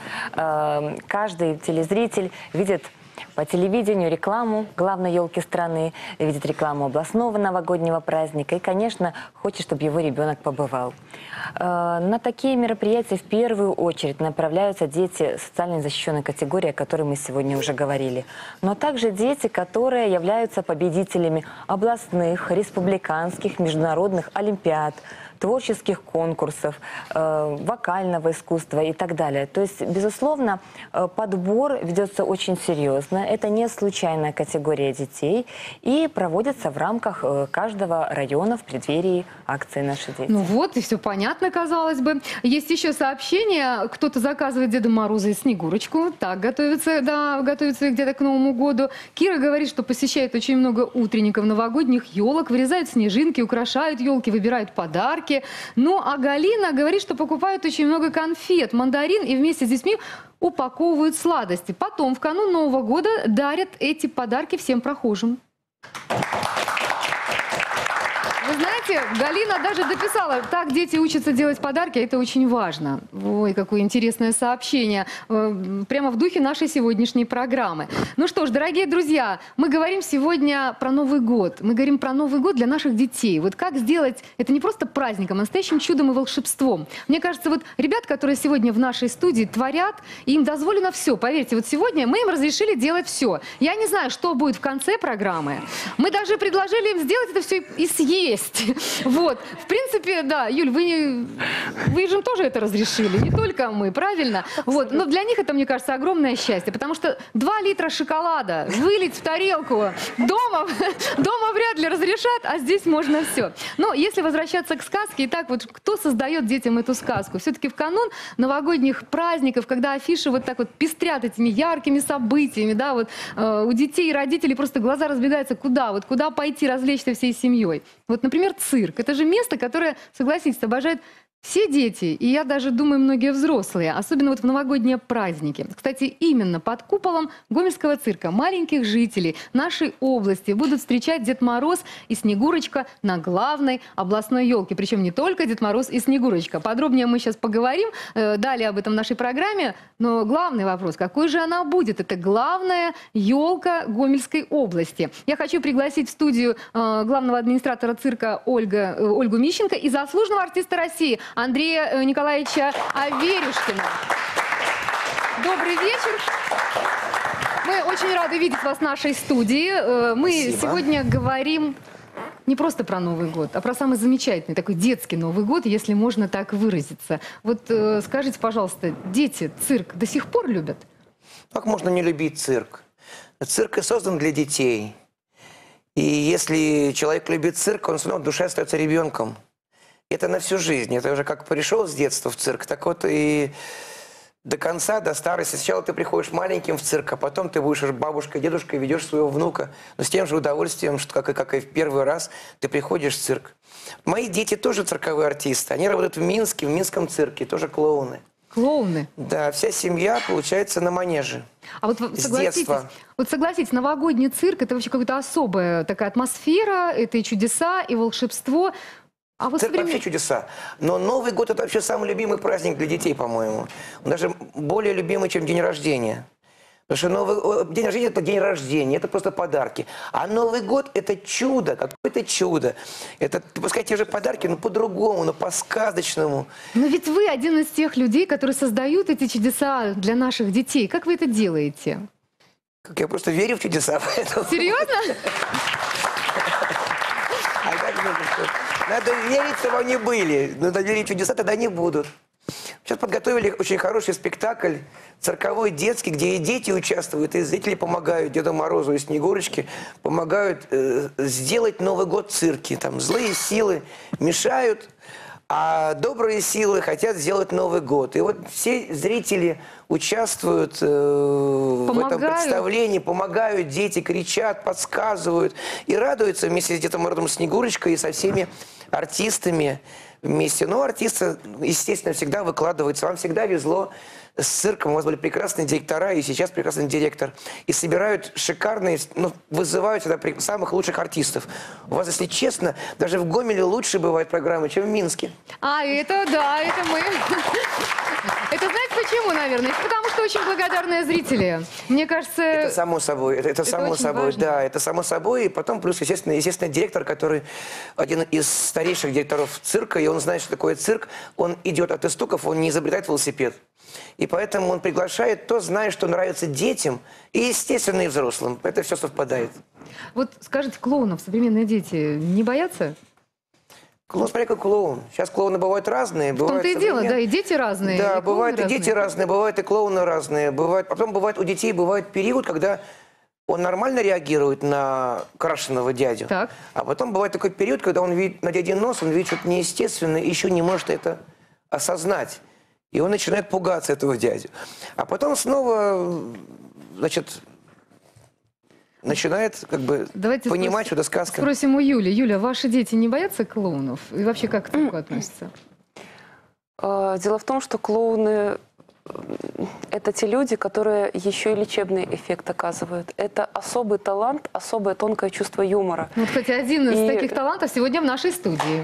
э, каждый телезритель видит по телевидению рекламу главной елки страны, видит рекламу областного новогоднего праздника и, конечно, хочет, чтобы его ребенок побывал. Э, на такие мероприятия в первую очередь направляются дети социально защищенной категории, о которой мы сегодня уже говорили. Но также дети, которые являются победителями областных, республиканских, международных олимпиад, творческих конкурсов, э, вокального искусства и так далее. То есть, безусловно, э, подбор ведется очень серьезно. Это не случайная категория детей и проводится в рамках э, каждого района в преддверии акции «Наши дети». Ну вот, и все понятно, казалось бы. Есть еще сообщение, кто-то заказывает Деда Мороза и Снегурочку, так готовится, да, готовится где-то к Новому году. Кира говорит, что посещает очень много утренников новогодних елок, вырезают снежинки, украшают елки, выбирают подарки. Ну, а Галина говорит, что покупают очень много конфет, мандарин и вместе с детьми упаковывают сладости. Потом в канун Нового года дарят эти подарки всем прохожим. Вы знаете, Галина даже дописала, так дети учатся делать подарки, это очень важно. Ой, какое интересное сообщение. Прямо в духе нашей сегодняшней программы. Ну что ж, дорогие друзья, мы говорим сегодня про Новый год. Мы говорим про Новый год для наших детей. Вот как сделать это не просто праздником, а настоящим чудом и волшебством. Мне кажется, вот ребят, которые сегодня в нашей студии творят, им дозволено все. Поверьте, вот сегодня мы им разрешили делать все. Я не знаю, что будет в конце программы. Мы даже предложили им сделать это все и съесть. Вот. В принципе, да, Юль, вы, вы же им тоже это разрешили, не только мы, правильно? Вот. Но для них это, мне кажется, огромное счастье, потому что два литра шоколада вылить в тарелку дома, дома вряд ли разрешат, а здесь можно все. Но если возвращаться к сказке, итак, вот кто создает детям эту сказку? Все-таки в канун новогодних праздников, когда афиши вот так вот пестрят этими яркими событиями, да, вот э, у детей и родителей просто глаза разбегаются, куда, вот куда пойти развлечься всей семьей. Вот, например, цирк. Это же место, которое, согласитесь, обожают все дети, и я даже думаю, многие взрослые, особенно вот в новогодние праздники. Кстати, именно под куполом Гомельского цирка маленьких жителей нашей области будут встречать Дед Мороз и Снегурочка на главной областной елке. Причем не только Дед Мороз и Снегурочка. Подробнее мы сейчас поговорим, э, далее об этом в нашей программе. Но главный вопрос, какой же она будет? Это главная елка Гомельской области. Я хочу пригласить в студию э, главного администратора цирка Ольга, э, Ольгу Мищенко и заслуженного артиста России Андрея Николаевича Аверюшкина. Добрый вечер. Мы очень рады видеть вас в нашей студии. Мы Спасибо. Сегодня говорим не просто про Новый год, а про самый замечательный такой детский Новый год, если можно так выразиться. Вот э, скажите, пожалуйста, дети цирк до сих пор любят? Как можно не любить цирк? Цирк и создан для детей. И если человек любит цирк, он все равно в душе остается ребенком. Это на всю жизнь. Это уже как пришел с детства в цирк, так вот и до конца, до старости. Сначала ты приходишь маленьким в цирк, а потом ты будешь бабушкой, дедушкой, ведешь своего внука. Но с тем же удовольствием, что, как, и, как и в первый раз, ты приходишь в цирк. Мои дети тоже цирковые артисты. Они работают в Минске, в Минском цирке, тоже клоуны. Клоуны? Да, вся семья, получается, на манеже. А вот согласитесь, вот согласитесь, новогодний цирк – это вообще какая-то особая такая атмосфера, это и чудеса, и волшебство. А вот Цирк современ- вообще чудеса. Но Новый год – это вообще самый любимый праздник для детей, по-моему. Он даже более любимый, чем день рождения. Потому что Новый день рождения – это день рождения, это просто подарки. А Новый год – это чудо, какое-то чудо. Это, пускай те же подарки, но по-другому, но по-сказочному. Но ведь вы один из тех людей, которые создают эти чудеса для наших детей. Как вы это делаете? Как я просто верю в чудеса. Поэтому... Серьезно? А как же, надо верить, чтобы они были. Надо верить в чудеса, тогда они будут. Сейчас подготовили очень хороший спектакль, цирковой, детский, где и дети участвуют, и зрители помогают Деду Морозу и Снегурочке, помогают э, сделать Новый год в цирке. Там злые силы мешают, а добрые силы хотят сделать Новый год. И вот все зрители участвуют э, в этом представлении, помогают, дети кричат, подсказывают и радуются вместе с Дедом Морозом, Снегурочкой и со всеми артистами вместе. Но артисты, естественно, всегда выкладываются. Вам всегда везло с цирком. У вас были прекрасные директора, и сейчас прекрасный директор. И собирают шикарные, ну, вызывают сюда самых лучших артистов. У вас, если честно, даже в Гомеле лучше бывают программы, чем в Минске. А, это да, это мы. Это знаете почему, наверное? Это потому что очень благодарные зрители. Мне кажется... Это само собой, это, это, это само очень собой, важно. да, это само собой. И потом плюс, естественно, естественно, директор, который один из старейших директоров цирка, и он знает, что такое цирк, он идет от истоков, он не изобретает велосипед. И поэтому он приглашает то, зная, что нравится детям и, естественно, и взрослым. Это все совпадает. Вот скажите, клоунов современные дети не боятся? Клоун, смотри, как клоун. Сейчас клоуны бывают разные. В том-то и дело, да, и дети разные. Да, и бывают и разные. дети разные, бывают и клоуны разные. Бывает, потом бывает у детей бывает период, когда он нормально реагирует на крашеного дядю. Так. А потом бывает такой период, когда он видит на дядин нос, он видит что-то неестественное и еще не может это осознать. И он начинает пугаться этого дядю. А потом снова, значит, начинает как бы Давайте понимать, спрос- что это сказка. Спросим у Юли. Юля, ваши дети не боятся клоунов? И вообще как к такому относятся? Э, Дело в том, что клоуны э, – это те люди, которые еще и лечебный эффект оказывают. Это особый талант, особое тонкое чувство юмора. Ну, вот, кстати, один из И- таких талантов сегодня в нашей студии.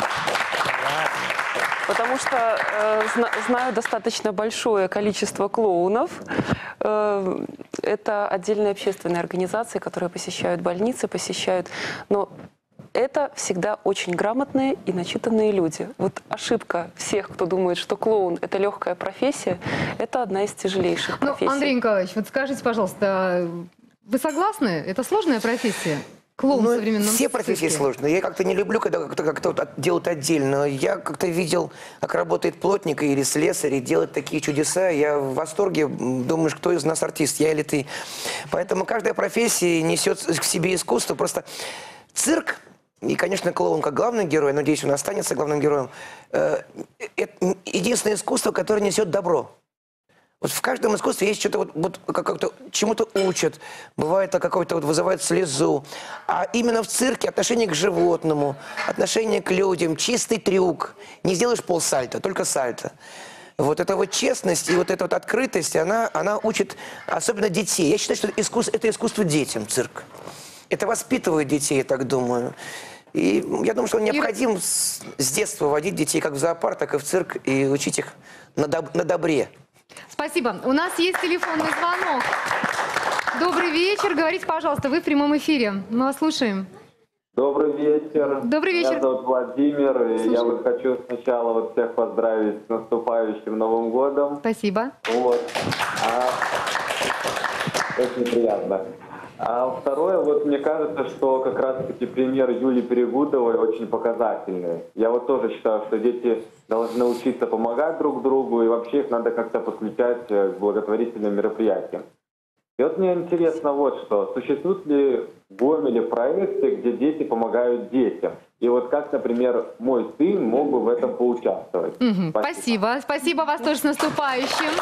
Потому что э, зна- знаю достаточно большое количество клоунов. Э, это отдельные общественные организации, которые посещают больницы, посещают. Но это всегда очень грамотные и начитанные люди. Вот ошибка всех, кто думает, что клоун – это легкая профессия, это одна из тяжелейших Ну, профессий. Андрей Николаевич, вот скажите, пожалуйста, вы согласны? Это сложная профессия? Клоун Ну, в современном все профессии цирке. сложные. Я как-то не люблю, когда как-то как вот от- делают отдельно. Я как-то видел, как работает плотник или слесарь, и делать такие чудеса. Я в восторге. Думаешь, кто из нас артист, я или ты. Поэтому каждая профессия несет в себе искусство. Просто цирк, и, конечно, клоун как главный герой, надеюсь, он останется главным героем, э, это единственное искусство, которое несет добро. Вот в каждом искусстве есть что-то, вот, вот как-то чему-то учат, бывает какой-то вот вызывает слезу. А именно в цирке отношение к животному, отношение к людям, чистый трюк. Не сделаешь полсальто, только сальто. Вот эта вот честность и вот эта вот открытость, она, она учит особенно детей. Я считаю, что искусство, это искусство детям, цирк. Это воспитывает детей, я так думаю. И я думаю, что необходимо с, с детства водить детей как в зоопарк, так и в цирк, и учить их на, доб на добре. Спасибо. У нас есть телефонный звонок. Добрый вечер. Говорите, пожалуйста, вы в прямом эфире. Мы вас слушаем. Добрый вечер. Добрый вечер. Меня зовут Владимир, и Слушаю. я вот хочу сначала вот всех поздравить с наступающим Новым годом. Спасибо. Вот. А, Очень приятно. А второе, вот мне кажется, что как раз-таки пример Юли Перегудовой очень показательный. Я вот тоже считаю, что дети должны учиться помогать друг другу, и вообще их надо как-то подключать к благотворительным мероприятиям. И вот мне интересно вот что. Существуют ли в Гомеле проекты, где дети помогают детям? И вот как, например, мой сын мог бы в этом поучаствовать? Мгм. Спасибо. Спасибо вас тоже с наступающим.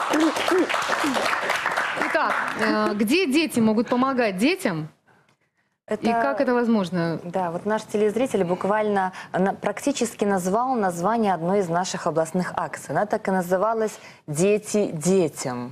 Итак, э, где дети могут помогать детям? Это... И как это возможно? Да, вот наш телезритель буквально на- практически назвал название одной из наших областных акций. Она так и называлась «Дети детям».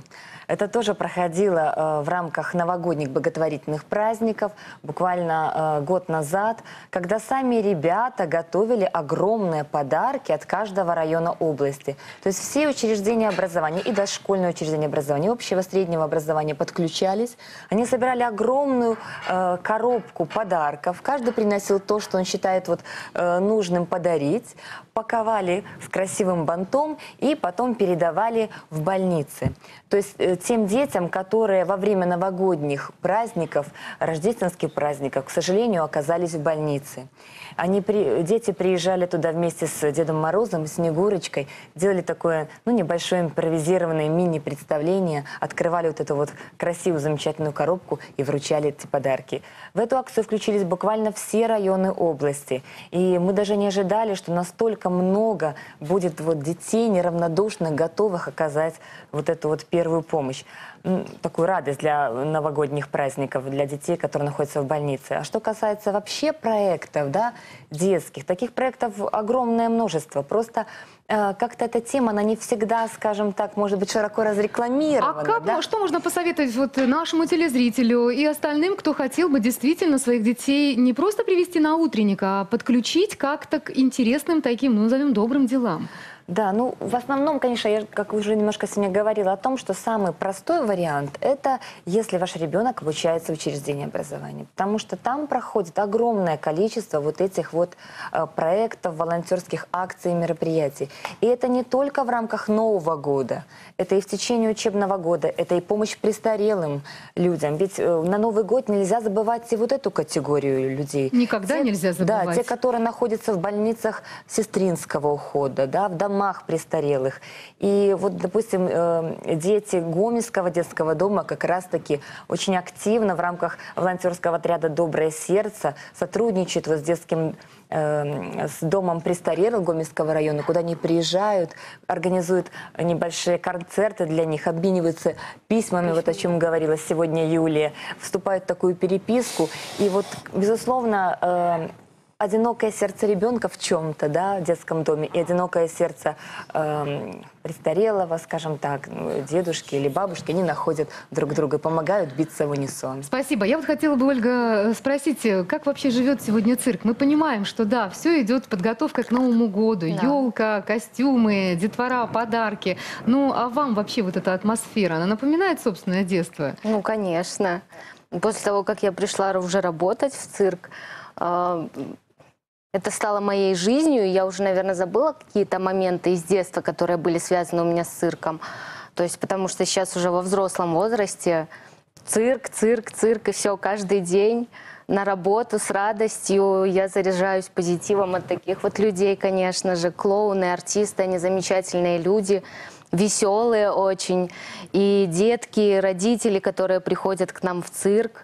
Это тоже проходило э, в рамках новогодних благотворительных праздников, буквально э, год назад, когда сами ребята готовили огромные подарки от каждого района области. То есть все учреждения образования, и дошкольные учреждения образования, и общего среднего образования подключались. Они собирали огромную э, коробку подарков. Каждый приносил то, что он считает вот, э, нужным подарить, паковали с красивым бантом и потом передавали в больницы. То есть э, тем детям, которые во время новогодних праздников, рождественских праздников, к сожалению, оказались в больнице. Они при... Дети приезжали туда вместе с Дедом Морозом и Снегурочкой, делали такое, ну, небольшое импровизированное мини-представление, открывали вот эту вот красивую, замечательную коробку и вручали эти подарки. В эту акцию включились буквально все районы области. И мы даже не ожидали, что настолько много будет вот детей неравнодушных, готовых оказать вот эту вот первую помощь. Такую радость для новогодних праздников, для детей, которые находятся в больнице. А что касается вообще проектов, да, детских, таких проектов огромное множество. Просто э, как-то эта тема, она не всегда, скажем так, может быть широко разрекламирована. А как, да? что можно посоветовать вот нашему телезрителю и остальным, кто хотел бы действительно своих детей не просто привести на утренник, а подключить как-то к интересным таким, ну, назовем, добрым делам? Да, ну, в основном, конечно, я, как уже немножко сегодня говорила о том, что самый простой вариант – это если ваш ребенок обучается в учреждении образования. Потому что там проходит огромное количество вот этих вот э, проектов, волонтерских акций и мероприятий. И это не только в рамках Нового года, это и в течение учебного года, это и помощь престарелым людям. Ведь э, на Новый год нельзя забывать и вот эту категорию людей. Никогда те, нельзя забывать. Да, те, которые находятся в больницах сестринского ухода, да, в домах престарелых. И вот, допустим, э, дети Гомельского детского дома как раз-таки очень активно в рамках волонтерского отряда «Доброе сердце» сотрудничают вот с детским э, с домом престарелых Гомельского района, куда они приезжают, организуют небольшие концерты для них, обмениваются письмами, вот о чем говорила сегодня Юлия, вступают в такую переписку. И вот, безусловно, э, одинокое сердце ребенка в чем-то, да, в детском доме, и одинокое сердце э, престарелого, скажем так, дедушки или бабушки, они находят друг друга, помогают биться в унисон. Спасибо. Я вот хотела бы, Ольга, спросить, как вообще живет сегодня цирк? Мы понимаем, что да, все идет подготовка к Новому году, да. Елка, костюмы, детвора, подарки. Ну, а вам вообще вот эта атмосфера, она напоминает собственное детство? Ну, конечно. После того, как я пришла уже работать в цирк, э это стало моей жизнью, я уже, наверное, забыла какие-то моменты из детства, которые были связаны у меня с цирком. То есть, потому что сейчас уже во взрослом возрасте цирк, цирк, цирк, и все, каждый день на работу с радостью. Я заряжаюсь позитивом от таких вот людей, конечно же. Клоуны, артисты, они замечательные люди, веселые очень. И детки, и родители, которые приходят к нам в цирк,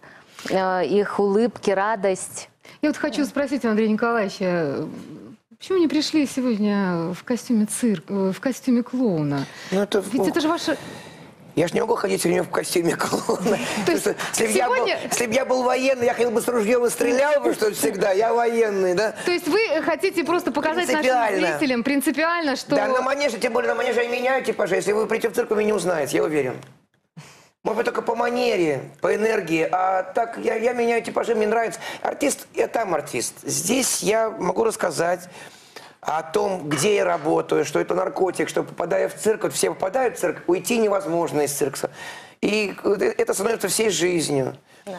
их улыбки, радость. Я вот хочу спросить Андрея Николаевича, почему не пришли сегодня в костюме цирк, в костюме клоуна? Ну, это... Ведь это же ваше... Я же не могу ходить сегодня в костюме клоуна. Если бы я был военный, я ходил бы с ружьем и стрелял бы, что всегда. Я военный, да? То есть вы хотите просто показать нашим зрителям принципиально, что... Да, на манеже, тем более на манеже я меняю типажи. Если вы придете в цирк, вы меня не узнаете, я уверен. Может быть, только по манере, по энергии. А так я, я меняю типажи, мне нравится. Артист, я там артист. Здесь я могу рассказать о том, где я работаю, что это наркотик, что попадая в цирк, вот все попадают в цирк, уйти невозможно из цирка. И это становится всей жизнью. Да.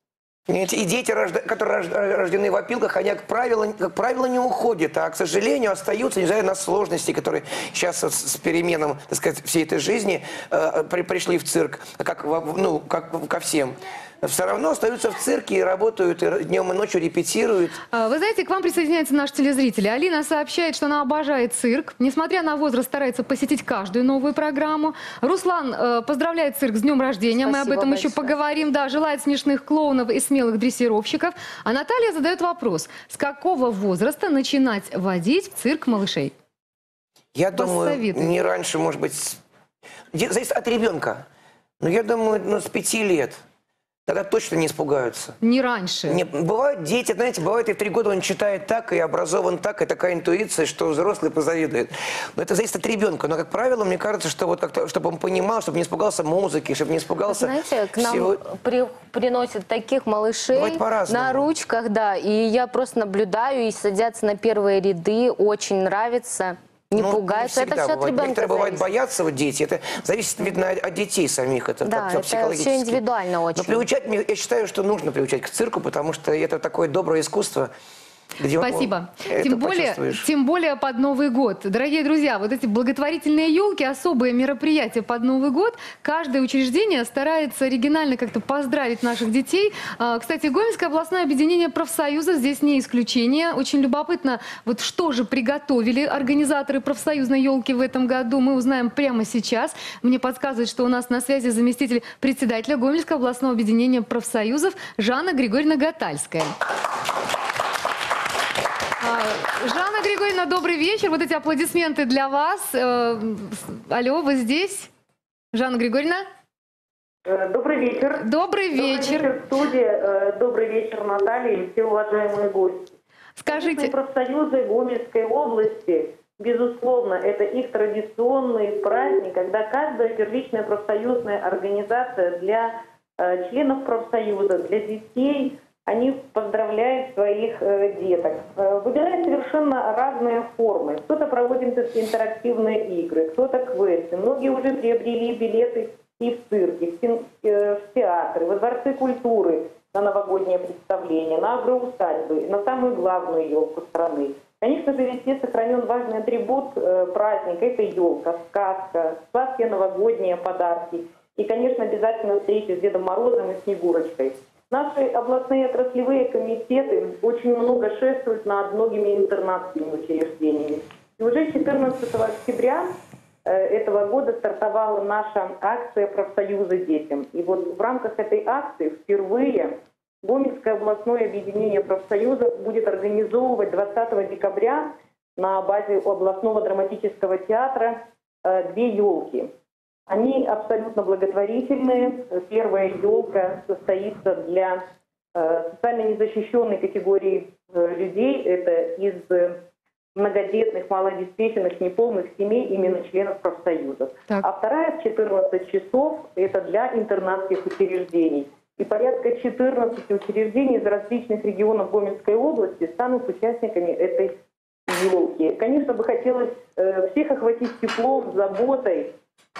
И дети, которые рождены в опилках, они, как правило, как правило, не уходят, а, к сожалению, остаются, несмотря на сложности, которые сейчас с переменом, так сказать, всей этой жизни э, при, пришли в цирк, как, ну, как ко всем. Все равно остаются в цирке и работают, и днем и ночью репетируют. Вы знаете, к вам присоединяются наши телезрители. Алина сообщает, что она обожает цирк. Несмотря на возраст, старается посетить каждую новую программу. Руслан э, поздравляет цирк с днем рождения. Спасибо. Мы об этом большое. еще поговорим. Да, желает смешных клоунов и смелых дрессировщиков. А Наталья задает вопрос. С какого возраста начинать водить в цирк малышей? Я думаю, не раньше, может быть, зависит от ребенка. Но я думаю, ну, с пяти лет. Тогда точно не испугаются. Не раньше. Не, бывают дети, знаете, бывает и в три года он читает так, и образован так, и такая интуиция, что взрослый позавидует. Но это зависит от ребенка. Но, как правило, мне кажется, что вот как-то, чтобы он понимал, чтобы не испугался музыки, чтобы не испугался... Знаете, к нам всего... при, приносят таких малышей на ручках, да, и я просто наблюдаю, и садятся на первые ряды, очень нравится. Не ну, пугаются, это все от ребенка Некоторые бывают боятся, вот дети, это зависит, видно, от детей самих, это да, как-то это психологически. все индивидуально очень. Но приучать, я считаю, что нужно приучать к цирку, потому что это такое доброе искусство. Где Спасибо. Он, тем, более, тем более под Новый год. Дорогие друзья, вот эти благотворительные елки, особые мероприятия под Новый год, каждое учреждение старается оригинально как-то поздравить наших детей. Кстати, Гомельское областное объединение профсоюзов здесь не исключение. Очень любопытно, вот что же приготовили организаторы профсоюзной елки в этом году, мы узнаем прямо сейчас. Мне подсказывают, что у нас на связи заместитель председателя Гомельского областного объединения профсоюзов Жанна Григорьевна Гатальская. Жанна Григорьевна, добрый вечер. Вот эти аплодисменты для вас. Алло, вы здесь? Жанна Григорьевна? Добрый вечер. Добрый вечер. Добрый вечер, студия. Добрый вечер, Наталья и все уважаемые гости. Скажите. Профсоюзы Гомельской области, безусловно, это их традиционный праздник, когда каждая первичная профсоюзная организация для э, членов профсоюза, для детей, они поздравляют своих э, деток. Э, выбирают совершенно разные формы. Кто-то проводит интерактивные игры, кто-то квесты. Многие уже приобрели билеты и в цирке, в, э, в театры, во дворцы культуры на новогоднее представление, на агроусадьбы, на самую главную елку страны. Конечно же, везде сохранен важный атрибут э, праздника. Это елка, сказка, сладкие новогодние подарки. И, конечно, обязательно встреча с Дедом Морозом и Снегурочкой. Наши областные отраслевые комитеты очень много шествуют над многими интернатскими учреждениями. И уже четырнадцатого октября этого года стартовала наша акция «Профсоюзы детям». И вот в рамках этой акции впервые Гомельское областное объединение профсоюзов будет организовывать двадцатого декабря на базе областного драматического театра две елки. Они абсолютно благотворительные. Первая елка состоится для э, социально незащищенной категории э, людей. Это из э, многодетных, малообеспеченных, неполных семей, именно членов профсоюзов. Так. А вторая в четырнадцать часов это для интернатских учреждений. И порядка четырнадцати учреждений из различных регионов Гомельской области станут участниками этой елки. Конечно, бы хотелось э, всех охватить теплом, заботой,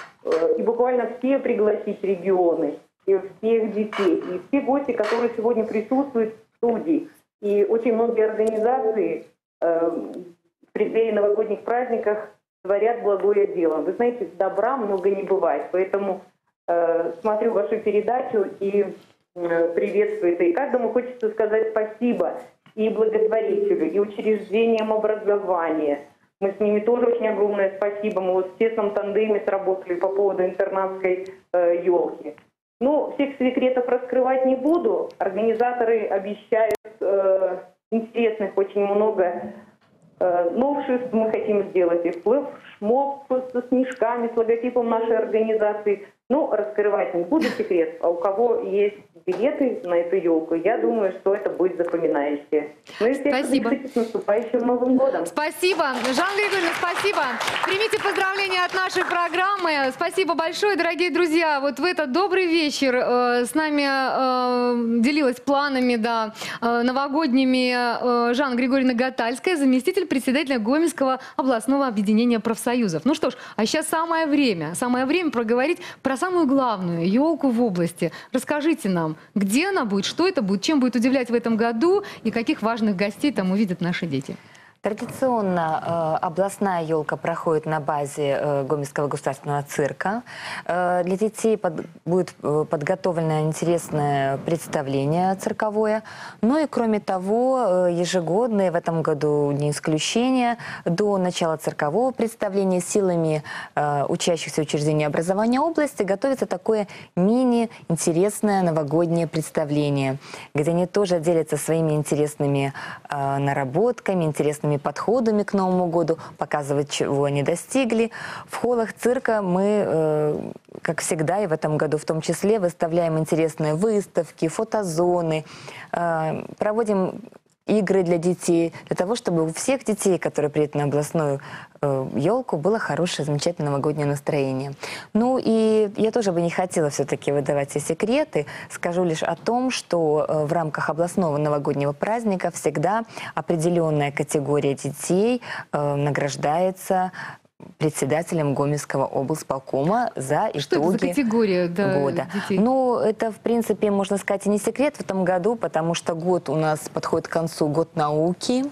и буквально все пригласить регионы, и всех детей, и все гости, которые сегодня присутствуют в студии. И очень многие организации э, в преддверии новогодних праздников творят благое дело. Вы знаете, добра много не бывает, поэтому э, смотрю вашу передачу и э, приветствую это. И каждому хочется сказать спасибо и благотворителю, и учреждениям образования. Мы с ними тоже очень огромное спасибо. Мы вот в тесном тандеме сработали по поводу интернатской э, елки. Ну, всех секретов раскрывать не буду. Организаторы обещают э, интересных очень много э, новшеств. Мы хотим сделать и флешмоб со снежками, с логотипом нашей организации. Ну, раскрывать не буду секрет. А у кого есть билеты на эту елку, я думаю, что это будет запоминающее. Ну и всех спасибо. С наступающим Новым годом. Спасибо. Жанна Григорьевна, спасибо. Примите поздравления от нашей программы. Спасибо большое, дорогие друзья. Вот в этот добрый вечер э, с нами э, делилась планами, да, э, новогодними э, Жанна Григорьевна Гатальская, заместитель председателя Гомельского областного объединения профсоюзов. Ну что ж, а сейчас самое время, самое время проговорить про самую главную елку в области. Расскажите нам, где она будет, что это будет, чем будет удивлять в этом году и каких важных гостей там увидят наши дети. Традиционно э, областная елка проходит на базе э, Гомельского государственного цирка. Э, для детей под, будет э, подготовлено интересное представление цирковое. Ну и кроме того, э, ежегодно, в этом году не исключение, до начала циркового представления силами э, учащихся учреждений образования области готовится такое мини-интересное новогоднее представление, где они тоже делятся своими интересными э, наработками, интересными новыми подходами к Новому году, показывать, чего они достигли. В холлах цирка мы, э, как всегда, и в этом году в том числе, выставляем интересные выставки, фотозоны, э, проводим игры для детей, для того, чтобы у всех детей, которые приедут на областную э, елку, было хорошее, замечательное новогоднее настроение. Ну и я тоже бы не хотела все-таки выдавать все секреты. Скажу лишь о том, что э, в рамках областного новогоднего праздника всегда определенная категория детей э, награждается председателем Гомельского облсполкома за итоги Что это за категория, да, года. детей? Ну, это, в принципе, можно сказать, и не секрет в этом году, потому что год у нас подходит к концу, год науки.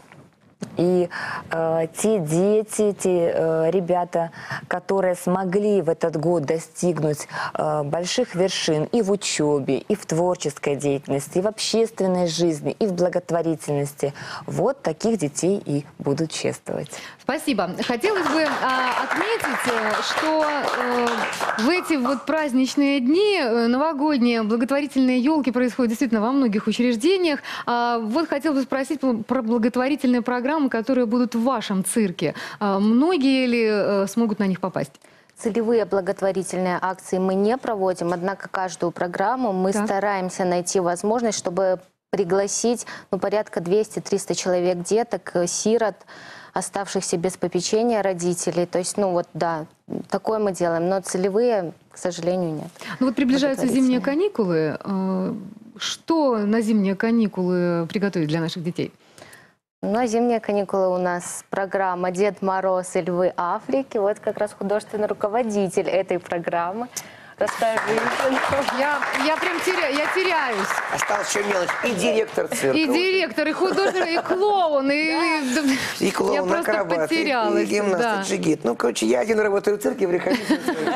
И э, те дети, те э, ребята, которые смогли в этот год достигнуть э, больших вершин и в учебе, и в творческой деятельности, и в общественной жизни, и в благотворительности, вот таких детей и будут чествовать. Спасибо. Хотелось бы а, отметить, э, что э, в эти вот праздничные дни э, новогодние благотворительные елки происходят действительно во многих учреждениях. А, вот хотел бы спросить про благотворительные программы, которые будут в вашем цирке. А, многие ли э, смогут на них попасть? Целевые благотворительные акции мы не проводим, однако каждую программу мы Так. стараемся найти возможность, чтобы пригласить ну, порядка двухсот-трёхсот человек, деток, э, сирот, оставшихся без попечения родителей. То есть, ну вот, да, такое мы делаем, но целевые, к сожалению, нет. Ну вот приближаются зимние каникулы. Э, Что на зимние каникулы приготовить для наших детей? Ну, а зимние каникулы у нас программа «Дед Мороз и львы Африки». Вот как раз художественный руководитель этой программы. Расскажите. Я, я прям теря, я теряюсь. Осталось еще мелочь. И директор цирка. И директор, и художник, и клоун, и... И клоун, я просто акробат, потерялась. и гимнаст, да. и джигит. Ну, короче, я один работаю в цирке, приходите.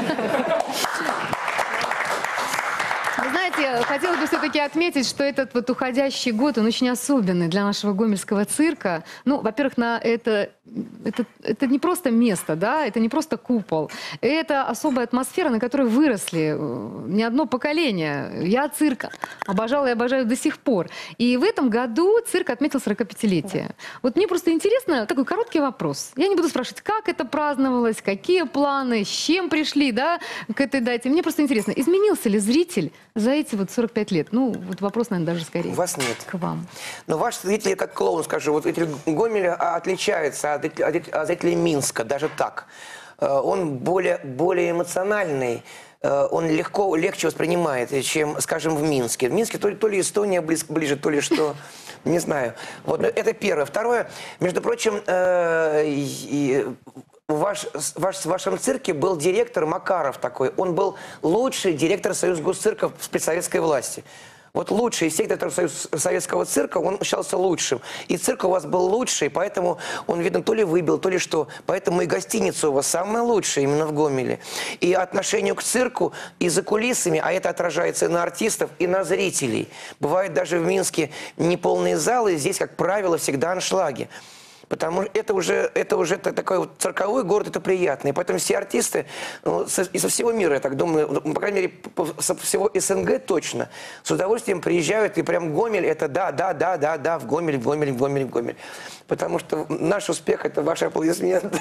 Вы знаете, хотелось бы все-таки отметить, что этот вот уходящий год, он очень особенный для нашего гомельского цирка. Ну, во-первых, на это, это, это не просто место, да, это не просто купол. Это особая атмосфера, на которой выросли не одно поколение. Я цирк обожала и обожаю до сих пор. И в этом году цирк отметил сорокапятилетие. Да. Вот мне просто интересно, такой короткий вопрос. Я не буду спрашивать, как это праздновалось, какие планы, с чем пришли, да, к этой дате. Мне просто интересно, изменился ли зритель за эти вот сорок пять лет? Ну, вот вопрос, наверное, даже скорее. У вас нет. К вам. Но ваш зритель, как клоун, скажу, вот зритель Гомеля отличается от, от, от зрителей Минска, даже так. Он более, более эмоциональный, он легко, легче воспринимает, чем, скажем, в Минске. В Минске то ли, то ли Эстония близ, ближе, то ли что, не знаю. Вот, это первое. Второе, между прочим, э, и, Ваш, ваш, в вашем цирке был директор Макаров такой. Он был лучший директор Союза госцирков при советской власти. Вот лучший из всех директоров Союз, советского цирка, он считался лучшим. И цирк у вас был лучший, поэтому он, видно, то ли выбил, то ли что. Поэтому и гостиница у вас самая лучшая именно в Гомеле. И отношению к цирку, и за кулисами, а это отражается и на артистов, и на зрителей. Бывают даже в Минске неполные залы, здесь, как правило, всегда аншлаги. Потому что это уже, это уже такой вот цирковой город, это приятно. И поэтому все артисты ну, со, и со всего мира, я так думаю, по крайней мере, со всего СНГ точно, с удовольствием приезжают. И прям Гомель, это да, да, да, да, да, в Гомель, в Гомель, в Гомель, в Гомель. Потому что наш успех – это ваши аплодисменты.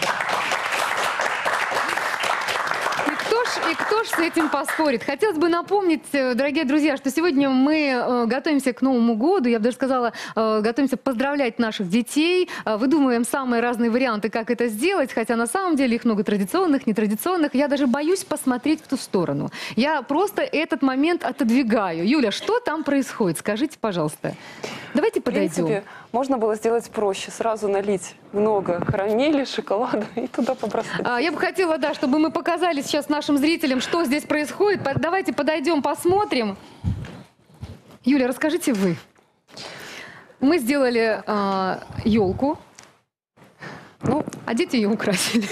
И кто ж с этим поспорит? Хотелось бы напомнить, дорогие друзья, что сегодня мы э, готовимся к Новому году. Я бы даже сказала, э, готовимся поздравлять наших детей. Э, выдумываем самые разные варианты, как это сделать. Хотя на самом деле их много традиционных, нетрадиционных. Я даже боюсь посмотреть в ту сторону. Я просто этот момент отодвигаю. Юля, что там происходит? Скажите, пожалуйста. Давайте подойдем. В принципе, можно было сделать проще. Сразу налить много карамели, шоколада и туда побросать. А, я бы хотела, да, чтобы мы показали сейчас нашим зрителям, что здесь происходит. Давайте подойдем, посмотрим. Юля, расскажите вы. Мы сделали а, елку, ну, а дети ее украсили.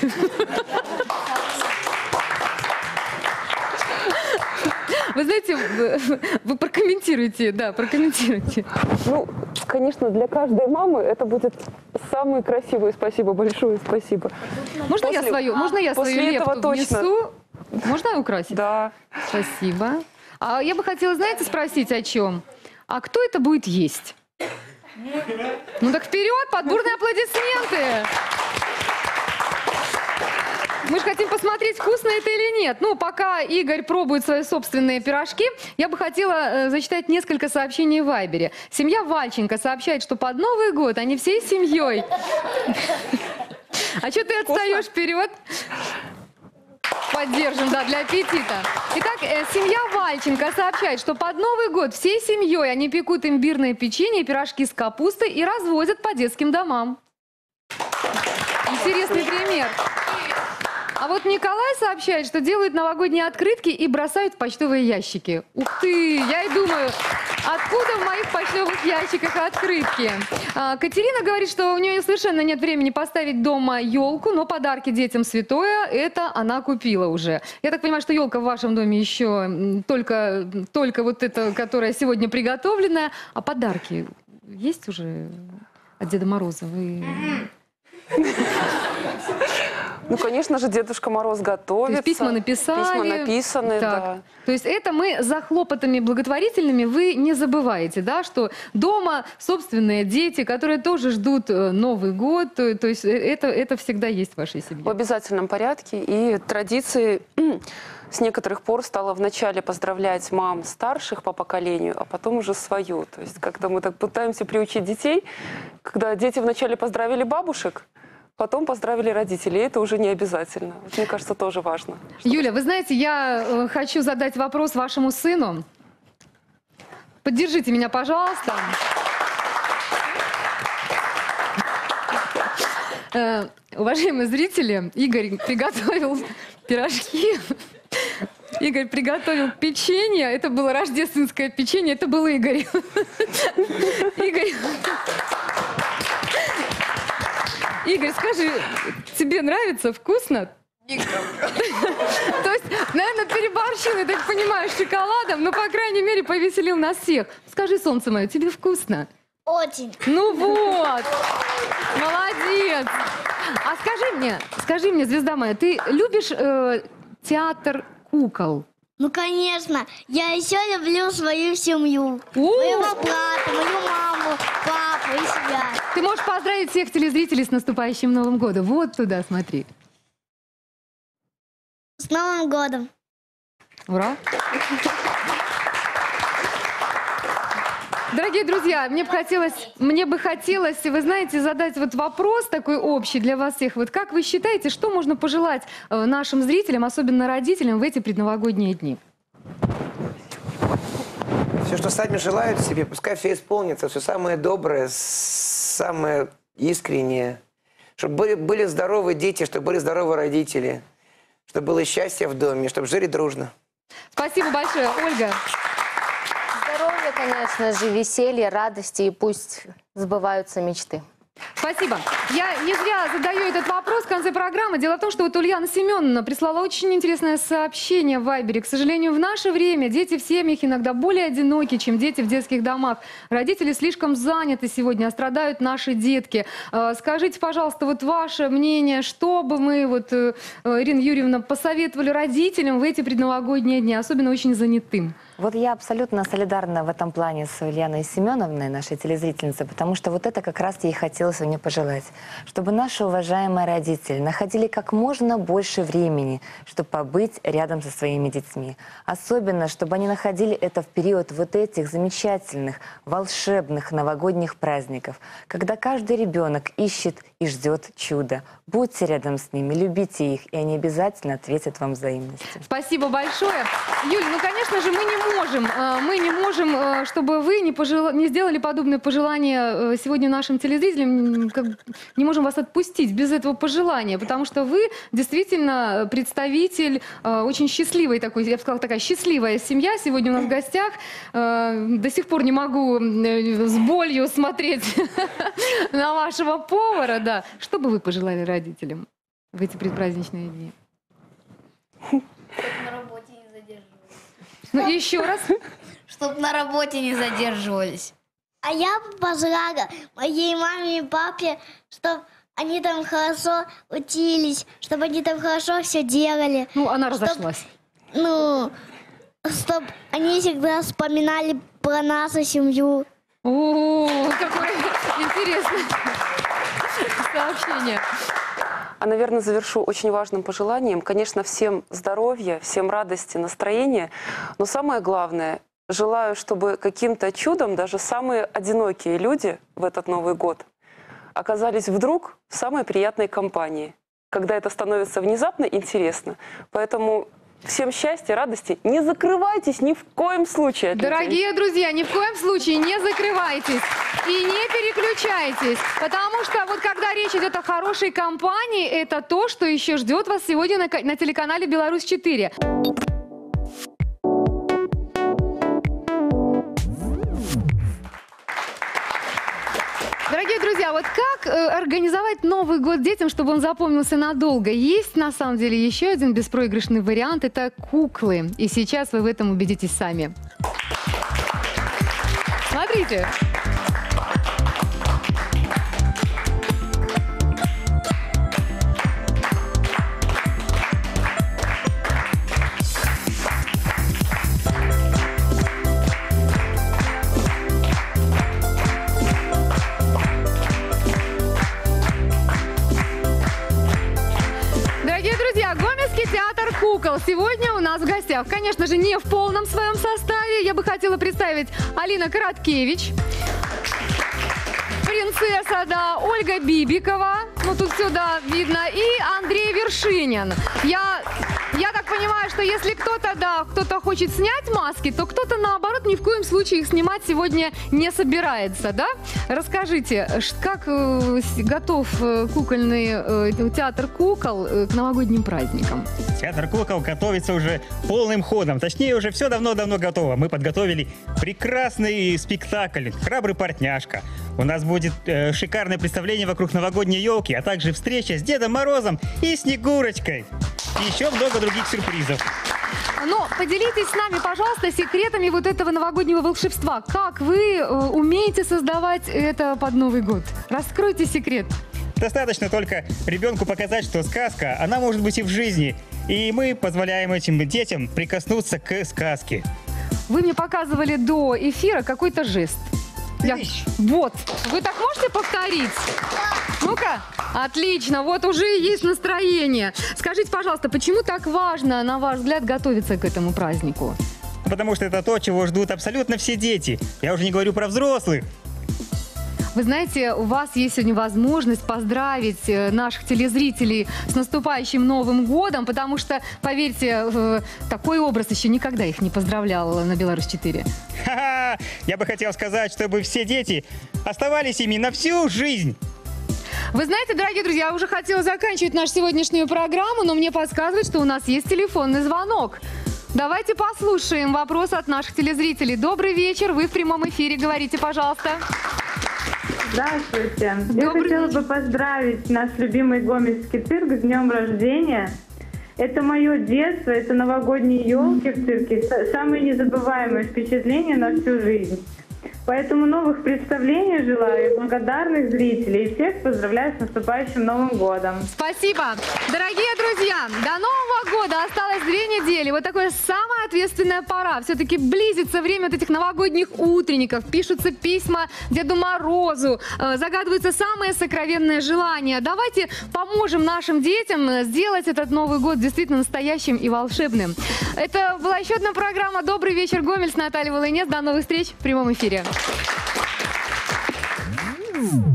Вы знаете, вы, вы прокомментируйте, да, прокомментируйте. Ну, конечно, для каждой мамы это будет самое красивое. Спасибо большое, спасибо. Можно после, я свою, можно я после свою этого лепту точно. внесу? Можно я украсить? Да. Спасибо. А я бы хотела, знаете, спросить о чем? А кто это будет есть? Ну так вперед, под бурные аплодисменты! Мы же хотим посмотреть, вкусно это или нет. Ну, пока Игорь пробует свои собственные пирожки, я бы хотела э, зачитать несколько сообщений в Вайбере. Семья Вальченко сообщает, что под Новый год они всей семьей... А что ты отстаешь вперед? Поддержим, да, для аппетита. Итак, э, семья Вальченко сообщает, что под Новый год всей семьей они пекут имбирное печенье и пирожки с капустой и развозят по детским домам. Интересный пример. А вот Николай сообщает, что делают новогодние открытки и бросают в почтовые ящики. Ух ты, я и думаю, откуда в моих почтовых ящиках открытки? А, Катерина говорит, что у нее совершенно нет времени поставить дома елку, но подарки детям святое, это она купила уже. Я так понимаю, что елка в вашем доме еще только, только вот эта, которая сегодня приготовленная. А подарки есть уже от Деда Мороза? Вы... Ну, конечно же, Дедушка Мороз готовится. То есть письма написали. Письма написаны, так. да. То есть это мы за хлопотами благотворительными вы не забываете, да, что дома собственные дети, которые тоже ждут Новый год, то, то есть это, это всегда есть в вашей семье. В обязательном порядке. И традиции с некоторых пор стало вначале поздравлять мам старших по поколению, а потом уже свою. То есть как-то мы так пытаемся приучить детей, когда дети вначале поздравили бабушек, потом поздравили родителей. Это уже не обязательно. Мне кажется, тоже важно. Юля, вы знаете, я э, хочу задать вопрос вашему сыну. Поддержите меня, пожалуйста. Э, уважаемые зрители, Игорь приготовил пирожки. Игорь приготовил печенье. Это было рождественское печенье. Это был Игорь. Игорь... Игорь, скажи, тебе нравится, вкусно? То есть, наверное, переборщил, я так понимаю, с шоколадом, но, по крайней мере, повеселил нас всех. Скажи, солнце мое, тебе вкусно? Очень. Ну вот, молодец. А скажи мне, скажи мне, звезда моя, ты любишь э, театр кукол? Ну, конечно. Я еще люблю свою семью. Моего брата, мою маму, папу и себя. Ты можешь поздравить всех телезрителей с наступающим Новым годом. Вот туда смотри. С Новым годом. Ура! Дорогие друзья, мне бы хотелось, мне бы хотелось, вы знаете, задать вот вопрос такой общий для вас всех. Вот как вы считаете, что можно пожелать э, нашим зрителям, особенно родителям, в эти предновогодние дни? Все, что сами желают себе, пускай все исполнится, все самое доброе, самое искреннее. Чтобы были, были здоровы дети, чтобы были здоровы родители, чтобы было счастье в доме, чтобы жили дружно. Спасибо большое, Ольга. Здоровья, конечно же, веселья, радости, и пусть сбываются мечты. Спасибо. Я не зря задаю этот вопрос в конце программы. Дело в том, что вот Ульяна Семеновна прислала очень интересное сообщение в Вайбере. К сожалению, в наше время дети в семьях иногда более одиноки, чем дети в детских домах. Родители слишком заняты сегодня, а страдают наши детки. Скажите, пожалуйста, вот ваше мнение, что бы мы, вот, Ирина Юрьевна, посоветовали родителям в эти предновогодние дни, особенно очень занятым? Вот я абсолютно солидарна в этом плане с Ульяной Семеновной, нашей телезрительницей, потому что вот это как раз ей хотелось мне пожелать. Чтобы наши уважаемые родители находили как можно больше времени, чтобы побыть рядом со своими детьми. Особенно, чтобы они находили это в период вот этих замечательных, волшебных новогодних праздников, когда каждый ребенок ищет и ждет чуда. Будьте рядом с ними, любите их, и они обязательно ответят вам взаимностью. Спасибо большое. Юль, ну, конечно же, мы не можем, мы не можем, чтобы вы не, пожел... не сделали подобное пожелание сегодня нашим телезрителям, не можем вас отпустить без этого пожелания, потому что вы действительно представитель очень счастливой такой, я бы сказала, такая счастливая семья. Сегодня у нас в гостях. До сих пор не могу с болью смотреть на вашего повара. Да. Что бы вы пожелали родителям в эти предпраздничные дни? На работе не задерживались. Ну, еще раз. Чтоб на работе не задерживались. А я бы пожелала моей маме и папе, чтобы они там хорошо учились, чтобы они там хорошо все делали. Ну, она разошлась. Чтоб, ну, чтобы они всегда вспоминали про нашу семью. О, какое интересное сообщение. А, наверное, завершу очень важным пожеланием. Конечно, всем здоровья, всем радости, настроения. Но самое главное, желаю, чтобы каким-то чудом даже самые одинокие люди в этот Новый год оказались вдруг в самой приятной компании, когда это становится внезапно интересно. Поэтому всем счастья, радости. Не закрывайтесь ни в коем случае от людей. Дорогие друзья, ни в коем случае не закрывайтесь и не переключайтесь, потому что вот когда речь идет о хорошей компании, это то, что еще ждет вас сегодня на, на телеканале «Беларусь четыре». Дорогие друзья, вот как э, организовать Новый год детям, чтобы он запомнился надолго? Есть, на самом деле, еще один беспроигрышный вариант – это куклы. И сейчас вы в этом убедитесь сами. Смотрите. Театр кукол сегодня у нас в гостях. Конечно же, не в полном своем составе. Я бы хотела представить Алина Короткевич, принцесса, да, Ольга Бибикова, ну тут сюда видно, и Андрей Вершинин. Я, я так понимаю, что если кто-то, да, кто-то хочет снять маски, то кто-то, наоборот, ни в коем случае их снимать сегодня не собирается, да? Расскажите, как э, готов э, кукольный э, театр кукол э, к новогодним праздникам? Театр кукол готовится уже полным ходом. Точнее, уже все давно-давно готово. Мы подготовили прекрасный спектакль «Храбрый портняшка». У нас будет э, шикарное представление вокруг новогодней елки, а также встреча с Дедом Морозом и Снегурочкой. И еще много других сюрпризов. Но поделитесь с нами, пожалуйста, секретами вот этого новогоднего волшебства. Как вы э, умеете создавать это под Новый год? Раскройте секрет. Достаточно только ребенку показать, что сказка, она может быть и в жизни. И мы позволяем этим детям прикоснуться к сказке. Вы мне показывали до эфира какой-то жест. Я... Вот. Вы так можете повторить? Ну-ка. Отлично. Вот уже есть настроение. Скажите, пожалуйста, почему так важно, на ваш взгляд, готовиться к этому празднику? Потому что это то, чего ждут абсолютно все дети. Я уже не говорю про взрослых. Вы знаете, у вас есть сегодня возможность поздравить наших телезрителей с наступающим Новым годом, потому что, поверьте, такой образ еще никогда их не поздравлял на Беларусь четыре. Ха-ха! Я бы хотел сказать, чтобы все дети оставались ими на всю жизнь. Вы знаете, дорогие друзья, я уже хотела заканчивать нашу сегодняшнюю программу, но мне подсказывают, что у нас есть телефонный звонок. Давайте послушаем вопрос от наших телезрителей. Добрый вечер, вы в прямом эфире, говорите, пожалуйста. Здравствуйте. Добрый Я хотела вечер. бы поздравить наш любимый гомельский цирк с днем рождения. Это мое детство, это новогодние елки в цирке, самые незабываемые впечатления на всю жизнь. Поэтому новых представлений желаю, благодарных зрителей и всех поздравляю с наступающим Новым годом. Спасибо. Дорогие друзья, до Нового года осталось две недели. Вот такая самая ответственная пора. Все-таки близится время вот этих новогодних утренников. Пишутся письма Деду Морозу, загадываются самые сокровенные желания. Давайте поможем нашим детям сделать этот Новый год действительно настоящим и волшебным. Это была еще одна программа «Добрый вечер, Гомель» с Натальей Волынец. До новых встреч в прямом эфире. Mm.